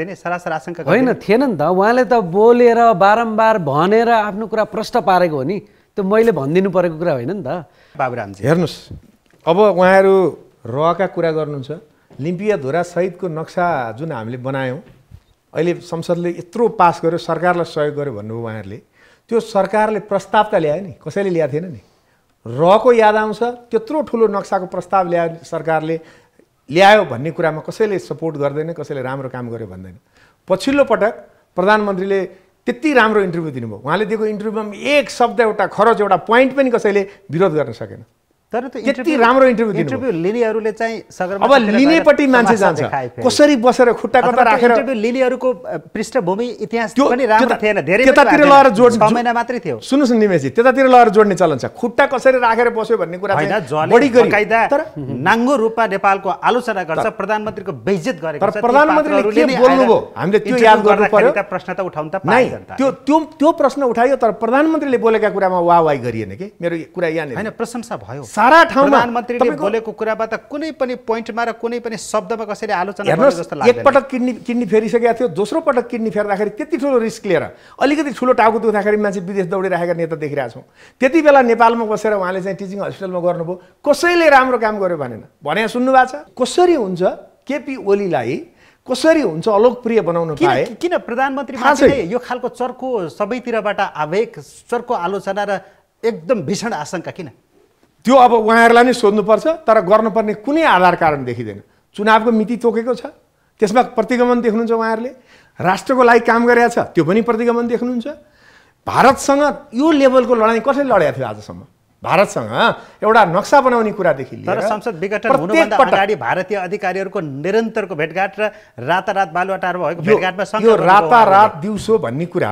थिएन होइन, थिएन नि त। उहाँले त बोलेर बारम्बार भनेर आफ्नो कुरा प्रष्ट पारेको हो नि, त्यो मैले भनिदिनु परेको कुरा होइन नि त। बाबुरामजी हेर्नुहोस्, अब उहाँहरू रका कुरा गर्नुहुन्छ, लिम्पियाधुरा सहितको नक्सा जुन हामीले बनायौँ, अहिले संसदले यत्रो पास गर्यो, सरकारलाई सहयोग गर्यो भन्नुभयो उहाँहरूले। त्यो सरकारले प्रस्ताव त ल्यायो नि, कसैले ल्याएको थिएन नि। रको याद आउँछ, त्यत्रो ठुलो नक्साको प्रस्ताव ल्यायो सरकारले, ल्यायो भन्ने कुरामा कसैले सपोर्ट गर्दैन, कसैले राम्रो काम गर्यो भन्दैन। पछिल्लो पटक प्रधानमन्त्रीले त्यति राम्रो इन्टरभ्यू दिनुभयो, उहाँले दिएको इन्टरभ्यूमा एक शब्द, एउटा खरच, एउटा पोइन्ट पनि कसैले विरोध गर्न सकेन। तर त्यति राम्रो इन्टरभ्यू लिनेहरूले चाहिँ अब लिनेपट्टि मान्छे जान्छ, कसरी बसेर खुट्टा कता राखेर। इन्टरभ्यू लिनेहरूको पृष्ठभूमि इतिहास पनि राम्रो थिएन, धेरै त्यतातिर लगाएर जोड्ने 6 महिना मात्रै थियो। सुन्नुहोस् न निमेशजी, त्यतातिर लगाएर जोड्ने चलन छ, खुट्टा कसरी राखेर बस्यो भन्ने कुरा चाहिँ बढी गरी तर नाङ्गो रूपमा नेपालको आलोचना गर्छ, प्रधानमन्त्रीको बेइज्जत गरेको छ। प्रधानमन्त्रीले के बोल्नुभयो हामीले त्यो याद गर्नु पर्यो। प्रश्न त उठाउन त पाइन्छ, त्यो प्रश्न उठाइयो, तर प्रधानमन्त्रीले बोलेका कुरामा वाह गरिएन के। मेरो कुरा यहाँ हैन, प्रशंसा भयो सारा ठाउँमा। प्रधानमन्त्रीले बोलेको कुराबाट कुनै पनि पोइन्टमा र कुनै पनि शब्दमा कसैले आलोचना गरेको जस्तो लाग्दैन। एक पटक किडनी फेरिसकेका थियो, दोस्रो पटक किडनी फेर्दाखेरि त्यति ठुलो रिस्क लिएर अलिकति ठुलो टाउको दुख्दाखेरि मान्छे विदेश दौडिरहेका नेता देखिरहेको छौँ। त्यति बेला नेपालमा बसेर उहाँले चाहिँ टिचिङ हस्पिटलमा गर्नुभयो, कसैले राम्रो काम गर्यो भने सुन्नु भएको छ? कसरी हुन्छ केपी ओलीलाई कसरी हुन्छ अलोकप्रिय बनाउन पाए? किन प्रधानमन्त्रीले यो खालको चर्को सबैतिरबाट आवेग, चर्को आलोचना र एकदम भीषण आशंका किन? त्यो अब उहाँहरूलाई नै सोध्नुपर्छ, तर गर्नुपर्ने कुनै आधार कारण देखिँदैन। चुनावको मिति तोकेको छ, त्यसमा प्रतिगमन देख्नुहुन्छ उहाँहरूले। राष्ट्रको लागि काम गरेका छ, त्यो पनि प्रतिगमन देख्नुहुन्छ। भारतसँग यो लेभलको लडाइँ कसरी लडेको थियो आजसम्म? भारतसँग एउटा नक्सा बनाउने कुरादेखि लिएर तर संसद विघटन हुनुभन्दा अगाडि भारतीय अधिकारीहरूको निरन्तरको भेटघाट र रातारात बालुवाटारमा भएको भेटघाटमा यो रातारात दिउँसो भन्ने कुरा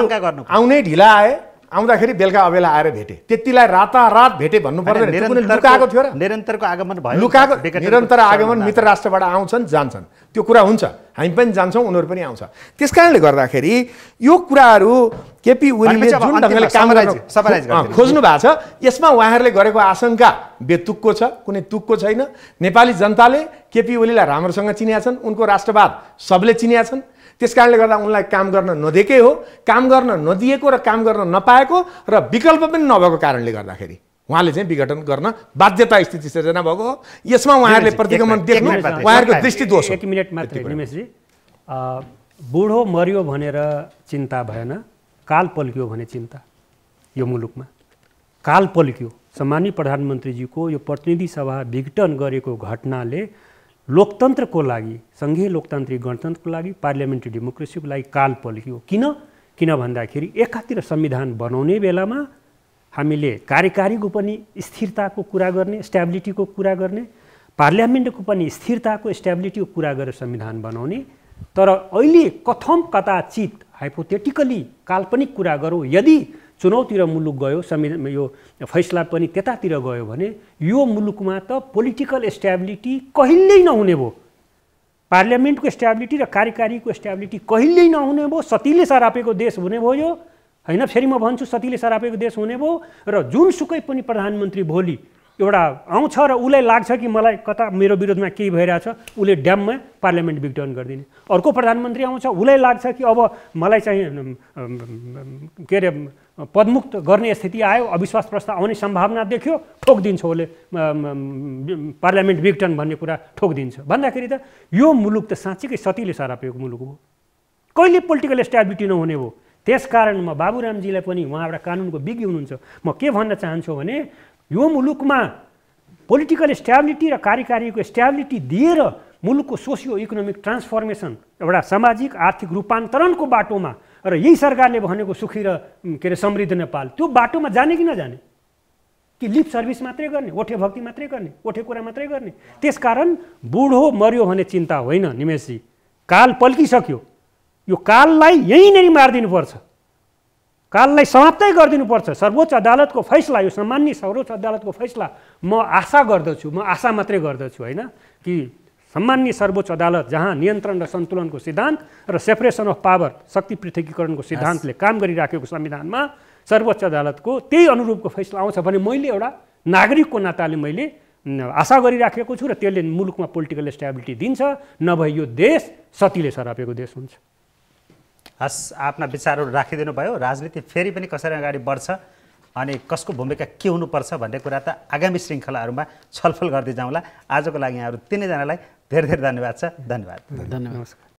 आउनै ढिला आए, आउँदाखेरि बेलुका अबेला आएर भेटे, त्यतिलाई रातारात भेटे भन्नु पर्दैन। लुकाएको थियो र निरन्तरको आगमन भयो, लुकाएको निरन्तर आगमन मित्र राष्ट्रबाट आउँछन् जान्छन्, त्यो कुरा हुन्छ। हामी पनि जान्छौँ, उनीहरू पनि आउँछ। त्यस कारणले गर्दाखेरि यो कुराहरू केपी ओलीले जुन ढङ्गले काम खोज्नु भएको छ, यसमा उहाँहरूले गरेको आशंका बेतुकको छ, कुनै तुकको छैन। नेपाली जनताले केपी ओलीलाई राम्रोसँग चिनिया छन्, उनको राष्ट्रवाद सबले चिनिया छन्। त्यस कारणले गर्दा उनलाई काम गर्न नदिएकै हो, काम गर्न नदिएको र काम गर्न नपाएको र विकल्प पनि नभएको कारणले गर्दाखेरि उहाँले चाहिँ विघटन गर्न बाध्यता स्थिति सिर्जना भएको हो। यसमा उहाँहरूले प्रतिगमन देख्नु उहाँहरूको दृष्टि दोष हो। 1 मिनट मात्रै निमेशजी, बुढो मर्यो भनेर चिन्ता भएन, काल पल्क्यो भने चिन्ता। यो मुलुकमा काल पल्क्यो। सम्माननीय प्रधानमन्त्रीजीको यो प्रतिनिधि सभा विघटन गरेको घटनाले लोकतन्त्रको लागि, सङ्घीय लोकतान्त्रिक गणतन्त्रको लागि, पार्लियामेन्ट्री डेमोक्रेसीको लागि काल पल्क्यो। किन भन्दाखेरि एकातिर संविधान बनाउने बेलामा हामीले कार्यकारीको पनि स्थिरताको कुरा गर्ने, स्ट्याबिलिटीको कुरा गर्ने, पार्लियामेन्टको पनि स्थिरताको स्ट्याबिलिटीको कुरा गरेर संविधान बनाउने। तर अहिले कथम कदाचित हाइपोथेटिकली काल्पनिक कुरा गरौँ, यदि चुनौतिर मुलुक गयो, यो फैसला पनि त्यतातिर गयो भने यो मुलुकमा त पोलिटिकल स्ट्याबिलिटी कहिल्यै नहुने भयो। पार्लियामेन्टको स्ट्याबिलिटी र कार्यकारीको स्ट्याबिलिटी कहिल्यै नहुने भयो। सतीले सरापेको देश हुने भयो यो, होइन? फेरि म भन्छु, सतीले सरापेको देश हुने भयो। र जुनसुकै पनि प्रधानमन्त्री भोलि एउटा आउँछ र उसलाई लाग्छ कि मलाई कता मेरो विरोधमा केही भइरहेछ, उसले ड्याममा पार्लियामेन्ट विघटन गरिदिने। अर्को प्रधानमन्त्री आउँछ, उसलाई लाग्छ कि अब मलाई चाहिँ के अरे पदमुक्त गर्ने स्थिति आयो, अविश्वास प्रस्ताव आउने सम्भावना देख्यो, ठोकिदिन्छ उसले पार्लियामेन्ट विघटन भन्ने कुरा ठोकिदिन्छ। भन्दाखेरि त यो मुलुक त साँच्चीकै सतीले सरापेको मुलुक हो, कहिले पोलिटिकल स्ट्याबिलिटी नहुने भयो। त्यसकारण म बाबुरामजीलाई पनि, उहाँ एउटा कानुनको विज्ञ हुनुहुन्छ, म के भन्न चाहन्छु भने यो मुलुकमा पोलिटिकल स्ट्याबिलिटी र कार्यकारीको स्ट्याबिलिटी दिएर मुलुकको सोसियो इकोनोमिक ट्रान्सफर्मेसन, एउटा सामाजिक आर्थिक रूपान्तरणको बाटोमा र यही सरकारले भनेको सुखी र के अरे समृद्ध नेपाल, त्यो बाटोमा जाने कि नजाने? कि लिप सर्भिस मात्रै गर्ने, ओठे भक्ति मात्रै गर्ने, ओठे कुरा मात्रै गर्ने? त्यसकारण बुढो मर्यो भने चिन्ता होइन निमेशजी, काल पल्किसक्यो। यो काललाई यहीँनिर मारिदिनुपर्छ, काललाई समाप्तै गरिदिनुपर्छ। सर्वोच्च अदालतको फैसला, यो सम्माननीय सर्वोच्च अदालतको फैसला म आशा गर्दछु, म आशा मात्रै गर्दछु, होइन कि सम्माननीय सर्वोच्च अदालत जहाँ नियन्त्रण र सन्तुलनको सिद्धान्त र सेपरेसन अफ पावर, शक्ति पृथकीकरणको सिद्धान्तले काम गरिराखेको संविधानमा सर्वोच्च अदालतको त्यही अनुरूपको फैसला आउँछ भने मैले एउटा नागरिकको नाताले मैले आशा गरिराखेको छु र त्यसले मुलुकमा पोलिटिकल स्ट्याबिलिटी दिन्छ, नभए यो देश सतीले सरापेको देश हुन्छ। हस्, आफ्ना विचारहरू राखिदिनु भयो। राजनीति फेरि पनि कसरी अगाडि बढ्छ अनि कसको भूमिका के हुनुपर्छ भन्ने कुरा त आगामी श्रृङ्खलाहरूमा छलफल गर्दै जाउँला। आजको लागि यहाँहरू तिनैजनालाई धेरै धेरै धन्यवाद छ। धन्यवाद। धन्यवाद।